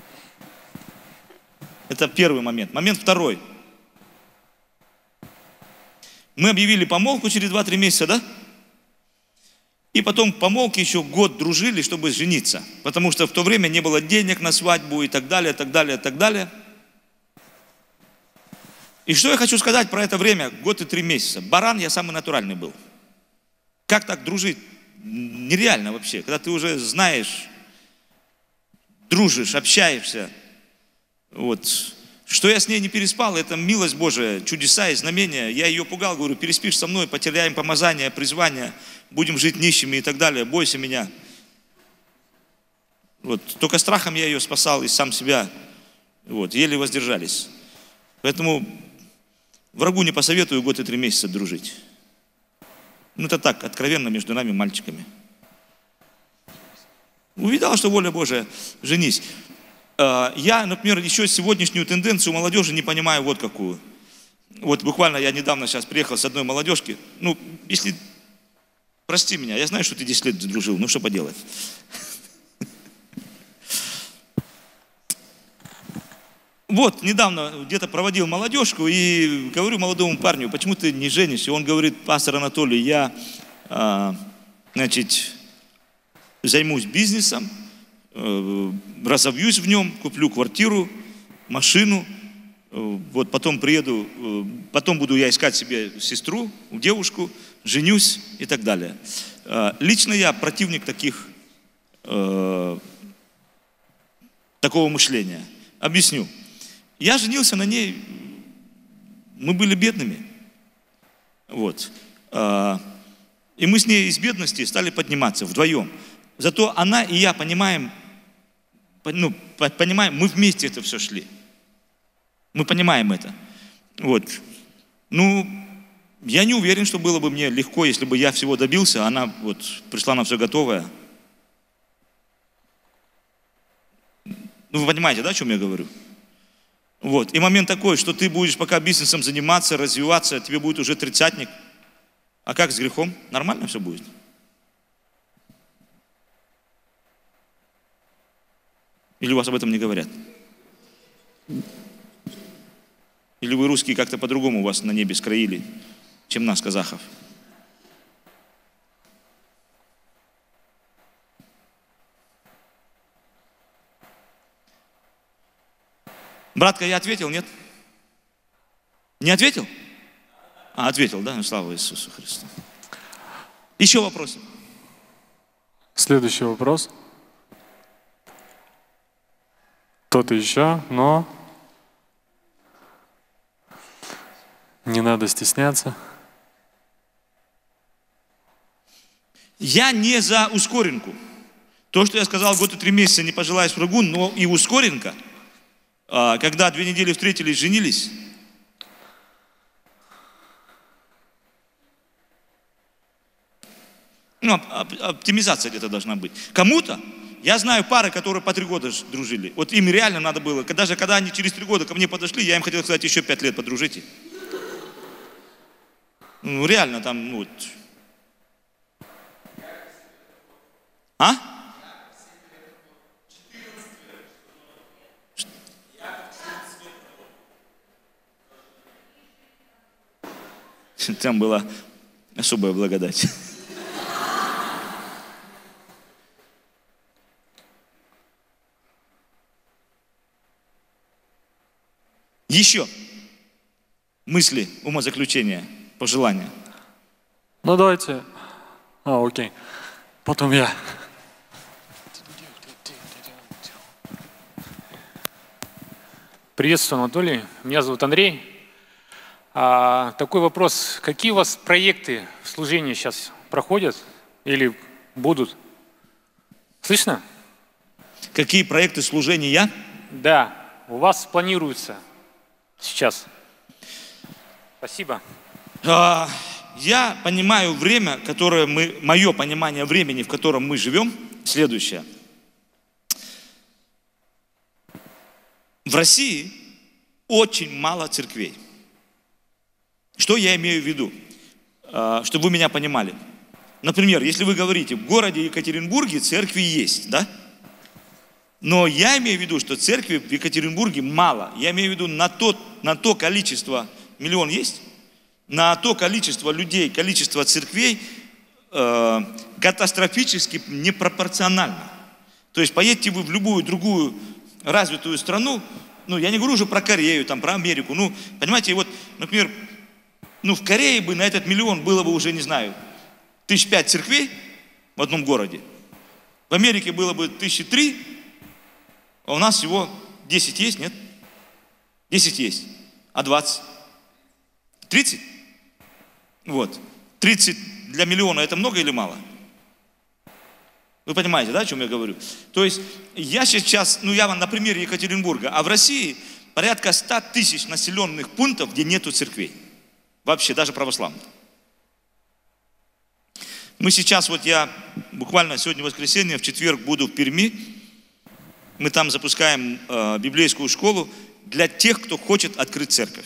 Это первый момент. Момент второй. Мы объявили помолвку через два-три месяца, да? И потом помолвки еще год дружили, чтобы жениться. Потому что в то время не было денег на свадьбу и так далее, так далее, так далее. И что я хочу сказать про это время, год и три месяца. Баран я самый натуральный был. Как так дружить? Нереально вообще. Когда ты уже знаешь, дружишь, общаешься. Вот. Что я с ней не переспал, это милость Божия, чудеса и знамения. Я ее пугал, говорю, переспишь со мной, потеряем помазание, призвание, будем жить нищими и так далее, бойся меня. Вот. Только страхом я ее спасал и сам себя. Вот. Еле воздержались. Поэтому врагу не посоветую год и три месяца дружить. Ну это так, откровенно между нами, мальчиками. Увидал, что воля Божия, женись. Я, например, еще сегодняшнюю тенденцию молодежи не понимаю вот какую. Вот буквально я недавно сейчас приехал с одной молодежки. Ну, если... Прости меня, я знаю, что ты десять лет дружил, ну что поделать. Вот, недавно где-то проводил молодежку и говорю молодому парню, почему ты не женишься? Он говорит, пастор Анатолий, я, а, значит, займусь бизнесом, разовьюсь в нем, куплю квартиру, машину, вот потом приеду, потом буду я искать себе сестру, девушку, женюсь и так далее. Лично я противник таких, такого мышления. Объясню. Я женился на ней, мы были бедными, вот, и мы с ней из бедности стали подниматься вдвоем. Зато она и я понимаем, ну, понимаем, мы вместе это все шли. Мы понимаем это. Вот. Ну, я не уверен, что было бы мне легко, если бы я всего добился, а она вот пришла на все готовое. Ну, вы понимаете, да, о чем я говорю? Вот. И момент такой, что ты будешь пока бизнесом заниматься, развиваться, тебе будет уже тридцатник. А как с грехом? Нормально все будет? Или у вас об этом не говорят? Или вы русские как-то по-другому у вас на небе скроили, чем нас, казахов? Братка, я ответил, нет? Не ответил? А, ответил, да? Слава Иисусу Христу. Еще вопросы? Следующий вопрос. Кто-то еще, но не надо стесняться. Я не за ускоренку. То, что я сказал, год и три месяца не пожелаешь врагу, но и ускоренка, когда две недели встретились, женились. Ну, оптимизация где-то должна быть. Кому-то, я знаю пары, которые по три года дружили. Вот им реально надо было. Даже когда они через три года ко мне подошли, я им хотел сказать, еще пять лет подружите. Ну, реально там, ну, вот. А? Там была особая благодать. Еще мысли, умозаключения, пожелания. Ну давайте. А, окей. Потом я. Приветствую, Анатолий. Меня зовут Андрей. А, такой вопрос. Какие у вас проекты в служении сейчас проходят или будут? Слышно? Какие проекты служения? Да, у вас планируются сейчас. Спасибо. А, я понимаю время, которое мы, мое понимание времени, в котором мы живем, следующее. В России очень мало церквей. Что я имею в виду? А, чтобы вы меня понимали. Например, если вы говорите, в городе Екатеринбурге церкви есть, да? Но я имею в виду, что церкви в Екатеринбурге мало. Я имею в виду на то, на то количество, миллион есть? на то количество людей, количество церквей э, катастрофически непропорционально. То есть поедете вы в любую другую развитую страну, ну я не говорю уже про Корею, там, про Америку, ну понимаете, вот, например, ну в Корее бы на этот миллион было бы уже, не знаю, тысяч пять церквей в одном городе, в Америке было бы тысячи три, а у нас всего десять есть, нет? десять есть, а двадцать? тридцать? Вот. тридцать для миллиона это много или мало? Вы понимаете, да, о чем я говорю? То есть я сейчас, ну я вам на примере Екатеринбурга, а в России порядка ста тысяч населенных пунктов, где нету церквей. Вообще, даже православных. Мы сейчас, вот я буквально сегодня воскресенье, в четверг буду в Перми. Мы там запускаем э, библейскую школу для тех, кто хочет открыть церковь.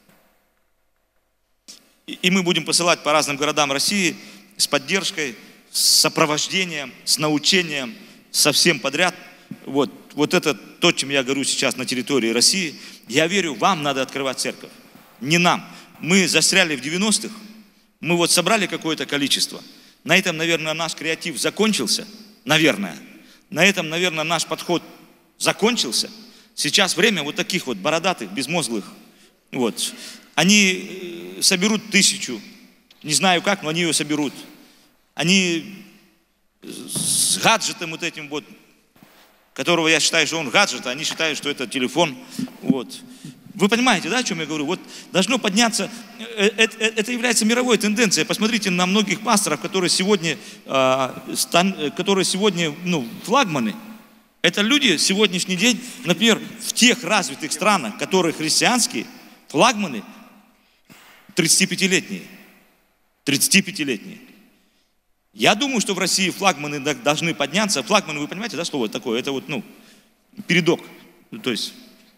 И мы будем посылать по разным городам России с поддержкой, с сопровождением, с научением, со всем подряд. Вот, вот это то, чем я говорю сейчас на территории России. Я верю, вам надо открывать церковь, не нам. Мы застряли в девяностых, мы вот собрали какое-то количество. На этом, наверное, наш креатив закончился, наверное. На этом, наверное, наш подход закончился. Сейчас время вот таких вот бородатых, безмозглых, вот. Они соберут тысячу, не знаю как, но они ее соберут. Они с гаджетом вот этим вот, которого я считаю, что он гаджет, а они считают, что это телефон. Вот. Вы понимаете, да, о чем я говорю? Вот должно подняться, это, это является мировой тенденцией. Посмотрите на многих пасторов, которые сегодня, которые сегодня ну, флагманы. Это люди сегодняшний день, например, в тех развитых странах, которые христианские, флагманы тридцатипятилетние. тридцатипятилетние. Я думаю, что в России флагманы должны подняться. Флагманы, вы понимаете, да, слово такое? Это вот, ну, передок. То есть,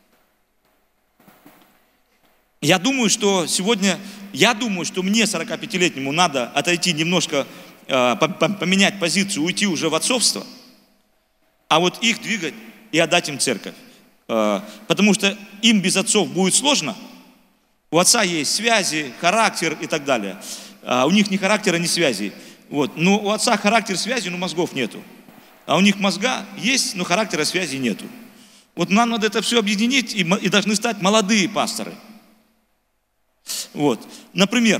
я думаю, что сегодня, я думаю, что мне, сорокапятилетнему, надо отойти немножко, э, поменять позицию, уйти уже в отцовство, а вот их двигать и отдать им церковь. Э, потому что им без отцов будет сложно. У отца есть связи, характер и так далее. А у них ни характера, ни связей. Вот. Но у отца характер, связи, но мозгов нету. А у них мозга есть, но характера, связи нету. Вот нам надо это все объединить, и, и должны стать молодые пасторы. Вот. Например,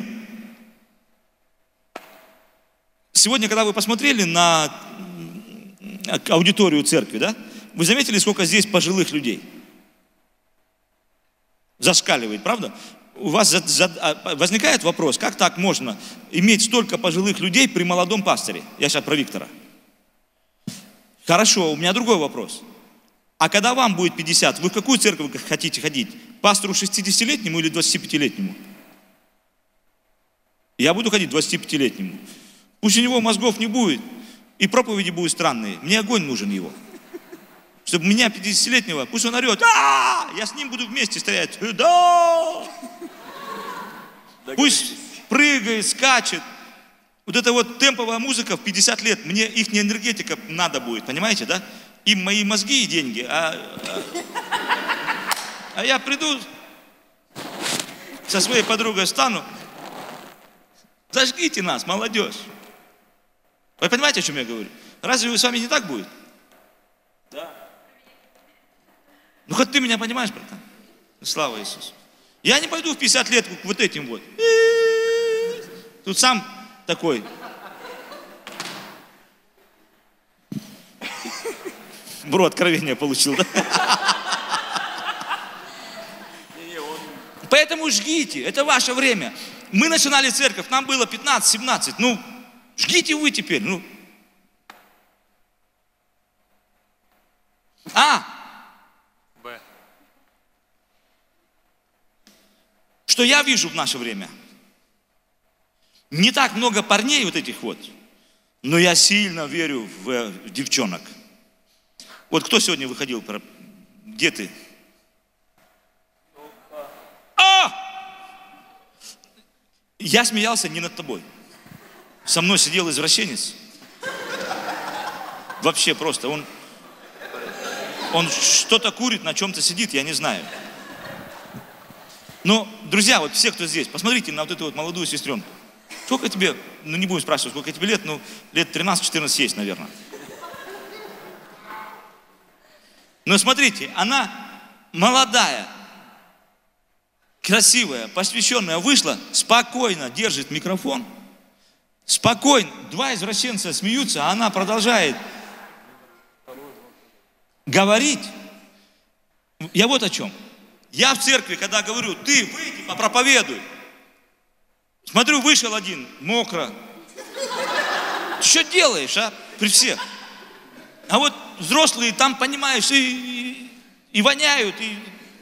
сегодня, когда вы посмотрели на аудиторию церкви, да, вы заметили, сколько здесь пожилых людей? Зашкаливает, правда? У вас возникает вопрос, как так можно иметь столько пожилых людей при молодом пасторе? Я сейчас про Виктора. Хорошо, у меня другой вопрос. А когда вам будет пятьдесят, вы в какую церковь хотите ходить? Пастору шестидесятилетнему или двадцатипятилетнему? Я буду ходить двадцатипятилетнему. Пусть у него мозгов не будет, и проповеди будут странные. Мне огонь нужен его. Чтобы меня, пятидесятилетнего, пусть он орет, а я с ним буду вместе стоять. Да! Пусть прыгает, скачет. Вот эта вот темповая музыка в пятьдесят лет, мне их энергетика надо будет, понимаете, да? Им мои мозги и деньги, а, а, а я приду, со своей подругой встану, зажгите нас, молодежь. Вы понимаете, о чем я говорю? Разве вы с вами не так будет? Да. Ну хоть ты меня понимаешь, братан? Слава Иисусу. Я не пойду в пятьдесят лет вот этим вот. Тут сам такой. Бро, откровение получил, да? Поэтому жгите, это ваше время. Мы начинали церковь, нам было пятнадцать-семнадцать. Ну, жгите вы теперь. Ну. А! Б. Что я вижу в наше время? Не так много парней вот этих вот, но я сильно верю в, в девчонок. Вот кто сегодня выходил? Где ты? А! Я смеялся не над тобой. Со мной сидел извращенец. Вообще просто. Он, он что-то курит, на чем-то сидит, я не знаю. Но, друзья, вот все, кто здесь, посмотрите на вот эту вот молодую сестренку. Сколько тебе, ну не будем спрашивать, сколько тебе лет, ну лет тринадцать-четырнадцать есть, наверное. Но смотрите, она молодая, красивая, посвященная, вышла, спокойно держит микрофон, спокойно, два извращенца смеются, а она продолжает говорить. Я вот о чем. Я в церкви, когда говорю, ты выйди, попроповедуй. Смотрю, вышел один, мокро. Ты что делаешь, а? При всех. А вот взрослые там, понимаешь, и, и, и воняют. И...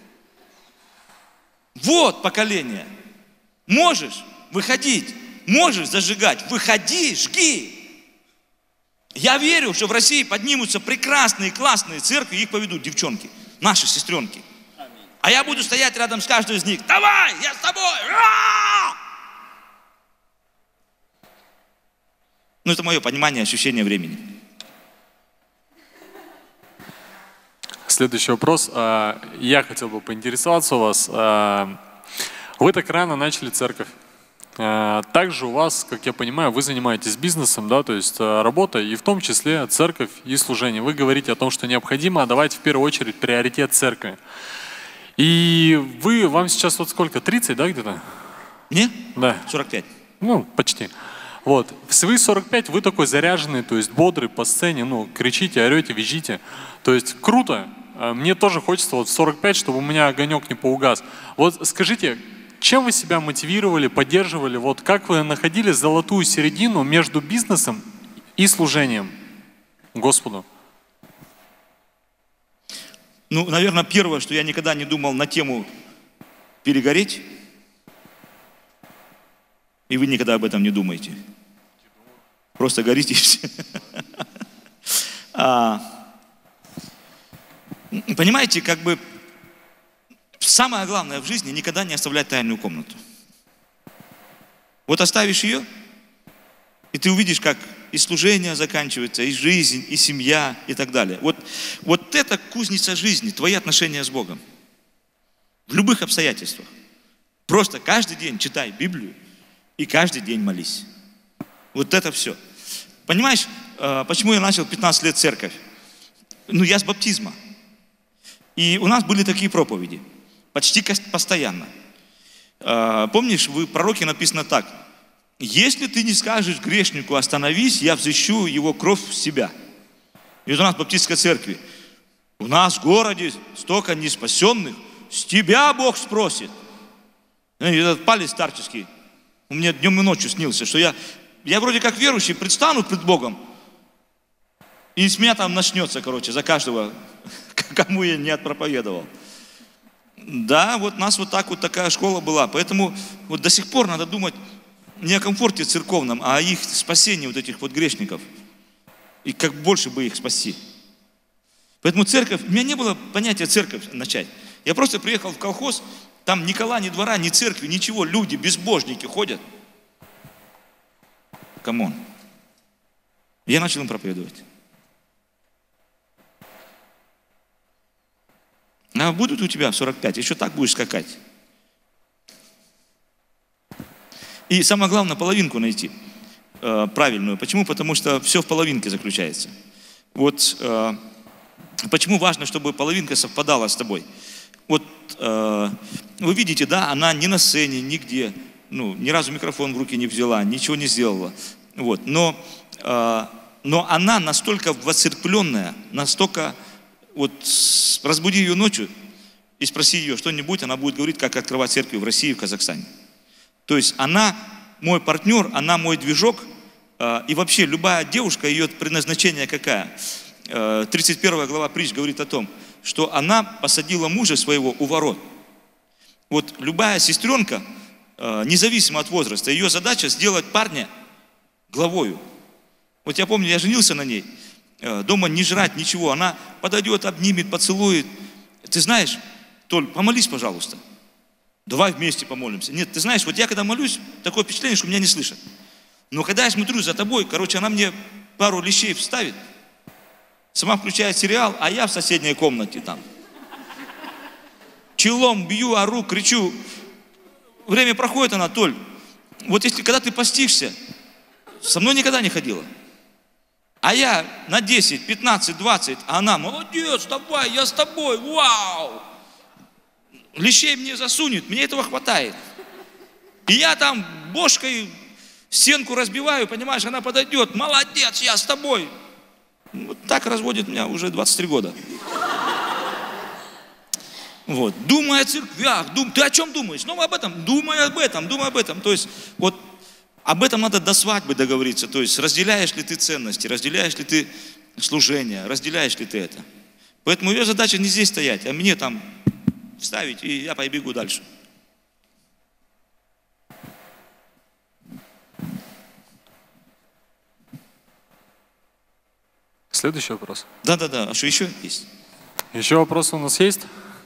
Вот поколение. Можешь выходить, можешь зажигать. Выходи, жги. Я верю, что в России поднимутся прекрасные, классные церкви, их поведут девчонки, наши сестренки. А я буду стоять рядом с каждой из них. Давай, я с тобой. Ну, это мое понимание, ощущение времени. Следующий вопрос. Я хотел бы поинтересоваться у вас. Вы так рано начали церковь. Также у вас, как я понимаю, вы занимаетесь бизнесом, да, то есть работа, и в том числе церковь и служение. Вы говорите о том, что необходимо отдавать в первую очередь приоритет церкви. И вы, вам сейчас вот сколько, тридцать, да, где-то? Мне? Да. сорок пять. Ну, почти. Вот. В свои сорок пять вы такой заряженный, то есть бодрый по сцене, ну, кричите, орете, визжите. То есть круто. Мне тоже хочется вот в сорок пять, чтобы у меня огонек не поугас. Вот скажите, чем вы себя мотивировали, поддерживали? Вот как вы находили золотую середину между бизнесом и служением Господу? Ну, наверное, первое, что я никогда не думал на тему перегореть. И вы никогда об этом не думаете. Просто горите и все. А, понимаете, как бы самое главное в жизни — никогда не оставлять тайную комнату. Вот оставишь ее, и ты увидишь, как и служение заканчивается, и жизнь, и семья, и так далее. Вот, вот это кузница жизни, твои отношения с Богом. В любых обстоятельствах. Просто каждый день читай Библию и каждый день молись. Вот это все. Понимаешь, почему я начал пятнадцать лет церковь? Ну, я с баптизма. И у нас были такие проповеди. Почти постоянно. Помнишь, в пророке написано так: если ты не скажешь грешнику остановись, я взыщу его кровь в себя. И вот у нас в баптистской церкви. У нас в городе столько неспасенных, с тебя Бог спросит. И этот палец старческий у меня днем и ночью снился, что я, я вроде как верующий предстану пред Богом, и с меня там начнется, короче, за каждого, кому я не отпроповедовал. Да, вот у нас вот так вот такая школа была. Поэтому вот до сих пор надо думать не о комфорте церковном, а о их спасении, вот этих вот грешников. И как больше бы их спасти. Поэтому церковь, у меня не было понятия церковь начать. Я просто приехал в колхоз, там ни кола, ни двора, ни церкви, ничего. Люди, безбожники ходят. Камон. Я начал им проповедовать. А будут у тебя в сорок пять, еще так будешь скакать. И самое главное, половинку найти э, правильную. Почему? Потому что все в половинке заключается. Вот э, почему важно, чтобы половинка совпадала с тобой. Вот э, вы видите, да, она ни на сцене, нигде, ну, ни разу микрофон в руки не взяла, ничего не сделала. Вот. Но, э, но она настолько воцерквленная, настолько... Вот разбуди ее ночью и спроси ее что-нибудь, она будет говорить, как открывать церкви в России и в Казахстане. То есть она мой партнер, она мой движок, и вообще любая девушка, ее предназначение какая? тридцать первая глава Притч говорит о том, что она посадила мужа своего у ворот. Вот любая сестренка, независимо от возраста, ее задача сделать парня главою. Вот я помню, я женился на ней, дома не жрать, ничего. Она подойдет, обнимет, поцелует. Ты знаешь, Толь, помолись, пожалуйста. Давай вместе помолимся. Нет, ты знаешь, вот я когда молюсь, такое впечатление, что меня не слышат. Но когда я смотрю за тобой, короче, она мне пару лещей вставит, сама включает сериал, а я в соседней комнате там. Челом бью, ору, кричу. время проходит, Анатоль, вот если когда ты постишься, со мной никогда не ходила. А я на десять, пятнадцать, двадцать, а она, молодец, давай, я с тобой, вау. Лещей мне засунет, мне этого хватает. И я там бошкой стенку разбиваю, понимаешь, она подойдет, молодец, я с тобой. Вот так разводит меня уже двадцать три года. Вот. Думай о церквях, дум... ты о чем думаешь? Ну, об этом, думай об этом, думай об этом. То есть, вот об этом надо до свадьбы договориться. То есть, разделяешь ли ты ценности, разделяешь ли ты служение, разделяешь ли ты это. Поэтому ее задача не здесь стоять, а мне там вставить, и я побегу дальше. Следующий вопрос. Да-да-да, а что еще есть? Еще вопросы у нас есть?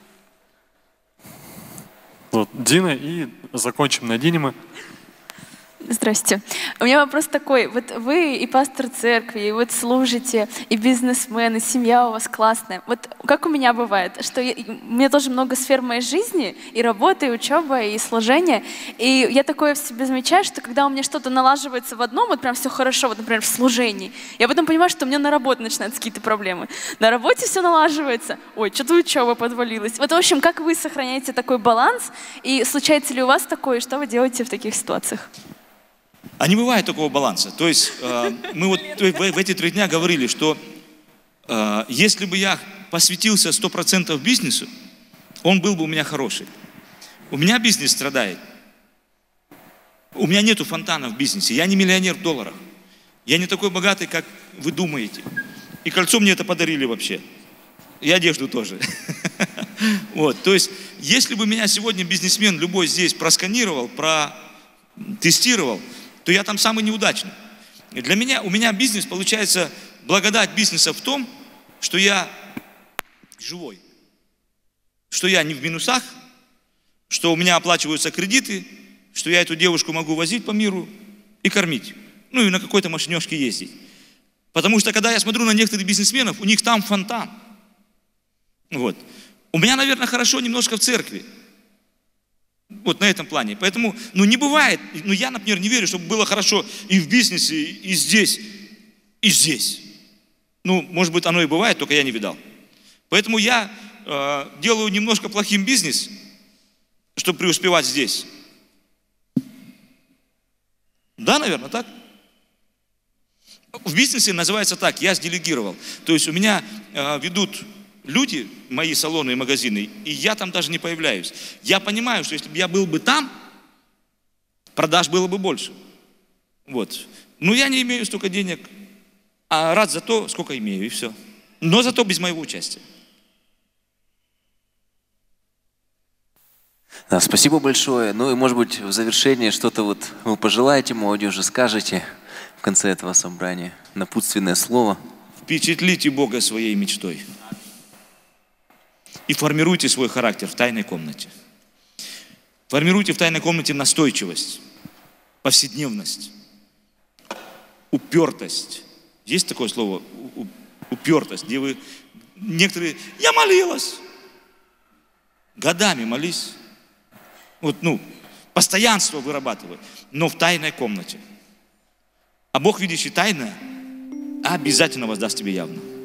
Вот, Дина, и закончим на Дине мы. Здрасте. У меня вопрос такой. Вот вы и пастор церкви, и вот служите, и бизнесмен, и семья у вас классная. Вот как у меня бывает, что я, у меня тоже много сфер моей жизни, и работа, и учеба, и служение. И я такое в себе замечаю, что когда у меня что-то налаживается в одном, вот прям все хорошо, вот, например, в служении, я потом понимаю, что у меня на работе начинаются какие-то проблемы. На работе все налаживается. Ой, что-то учеба подвалилась. Вот, в общем, как вы сохраняете такой баланс? И случается ли у вас такое, и что вы делаете в таких ситуациях? А не бывает такого баланса. То есть э, мы вот в, в эти три дня говорили, что э, если бы я посвятился сто процентов бизнесу, он был бы у меня хороший. У меня бизнес страдает. У меня нету фонтана в бизнесе. Я не миллионер в долларах. Я не такой богатый, как вы думаете. И кольцо мне это подарили вообще. И одежду тоже. Вот. То есть, если бы меня сегодня бизнесмен любой здесь просканировал, протестировал, то я там самый неудачный. И для меня, у меня бизнес, получается, благодать бизнеса в том, что я живой, что я не в минусах, что у меня оплачиваются кредиты, что я эту девушку могу возить по миру и кормить. Ну и на какой-то машинёшке ездить. Потому что, когда я смотрю на некоторых бизнесменов, у них там фонтан. Вот. У меня, наверное, хорошо немножко в церкви. Вот на этом плане. Поэтому, ну не бывает, ну я, например, не верю, чтобы было хорошо и в бизнесе, и здесь, и здесь. Ну, может быть, оно и бывает, только я не видал. Поэтому я э, делаю немножко плохим бизнес, чтобы преуспевать здесь. Да, наверное, так? В бизнесе называется так, я сделегировал. То есть у меня э, ведут люди, мои салоны и магазины, и я там даже не появляюсь. Я понимаю, что если бы я был бы там, продаж было бы больше. Вот. Но я не имею столько денег, а рад за то, сколько имею, и все. Но зато без моего участия. Да, спасибо большое. Ну и, может быть, в завершение что-то вот вы пожелаете молодежи, скажете в конце этого собрания, напутственное слово. Впечатлите Бога своей мечтой. И формируйте свой характер в тайной комнате. Формируйте в тайной комнате настойчивость, повседневность, упертость. Есть такое слово? Упертость, где вы... Некоторые... Я молилась. Годами молись. Вот, ну, постоянство вырабатывай. Но в тайной комнате. А Бог, видящий тайное, обязательно воздаст тебе явно.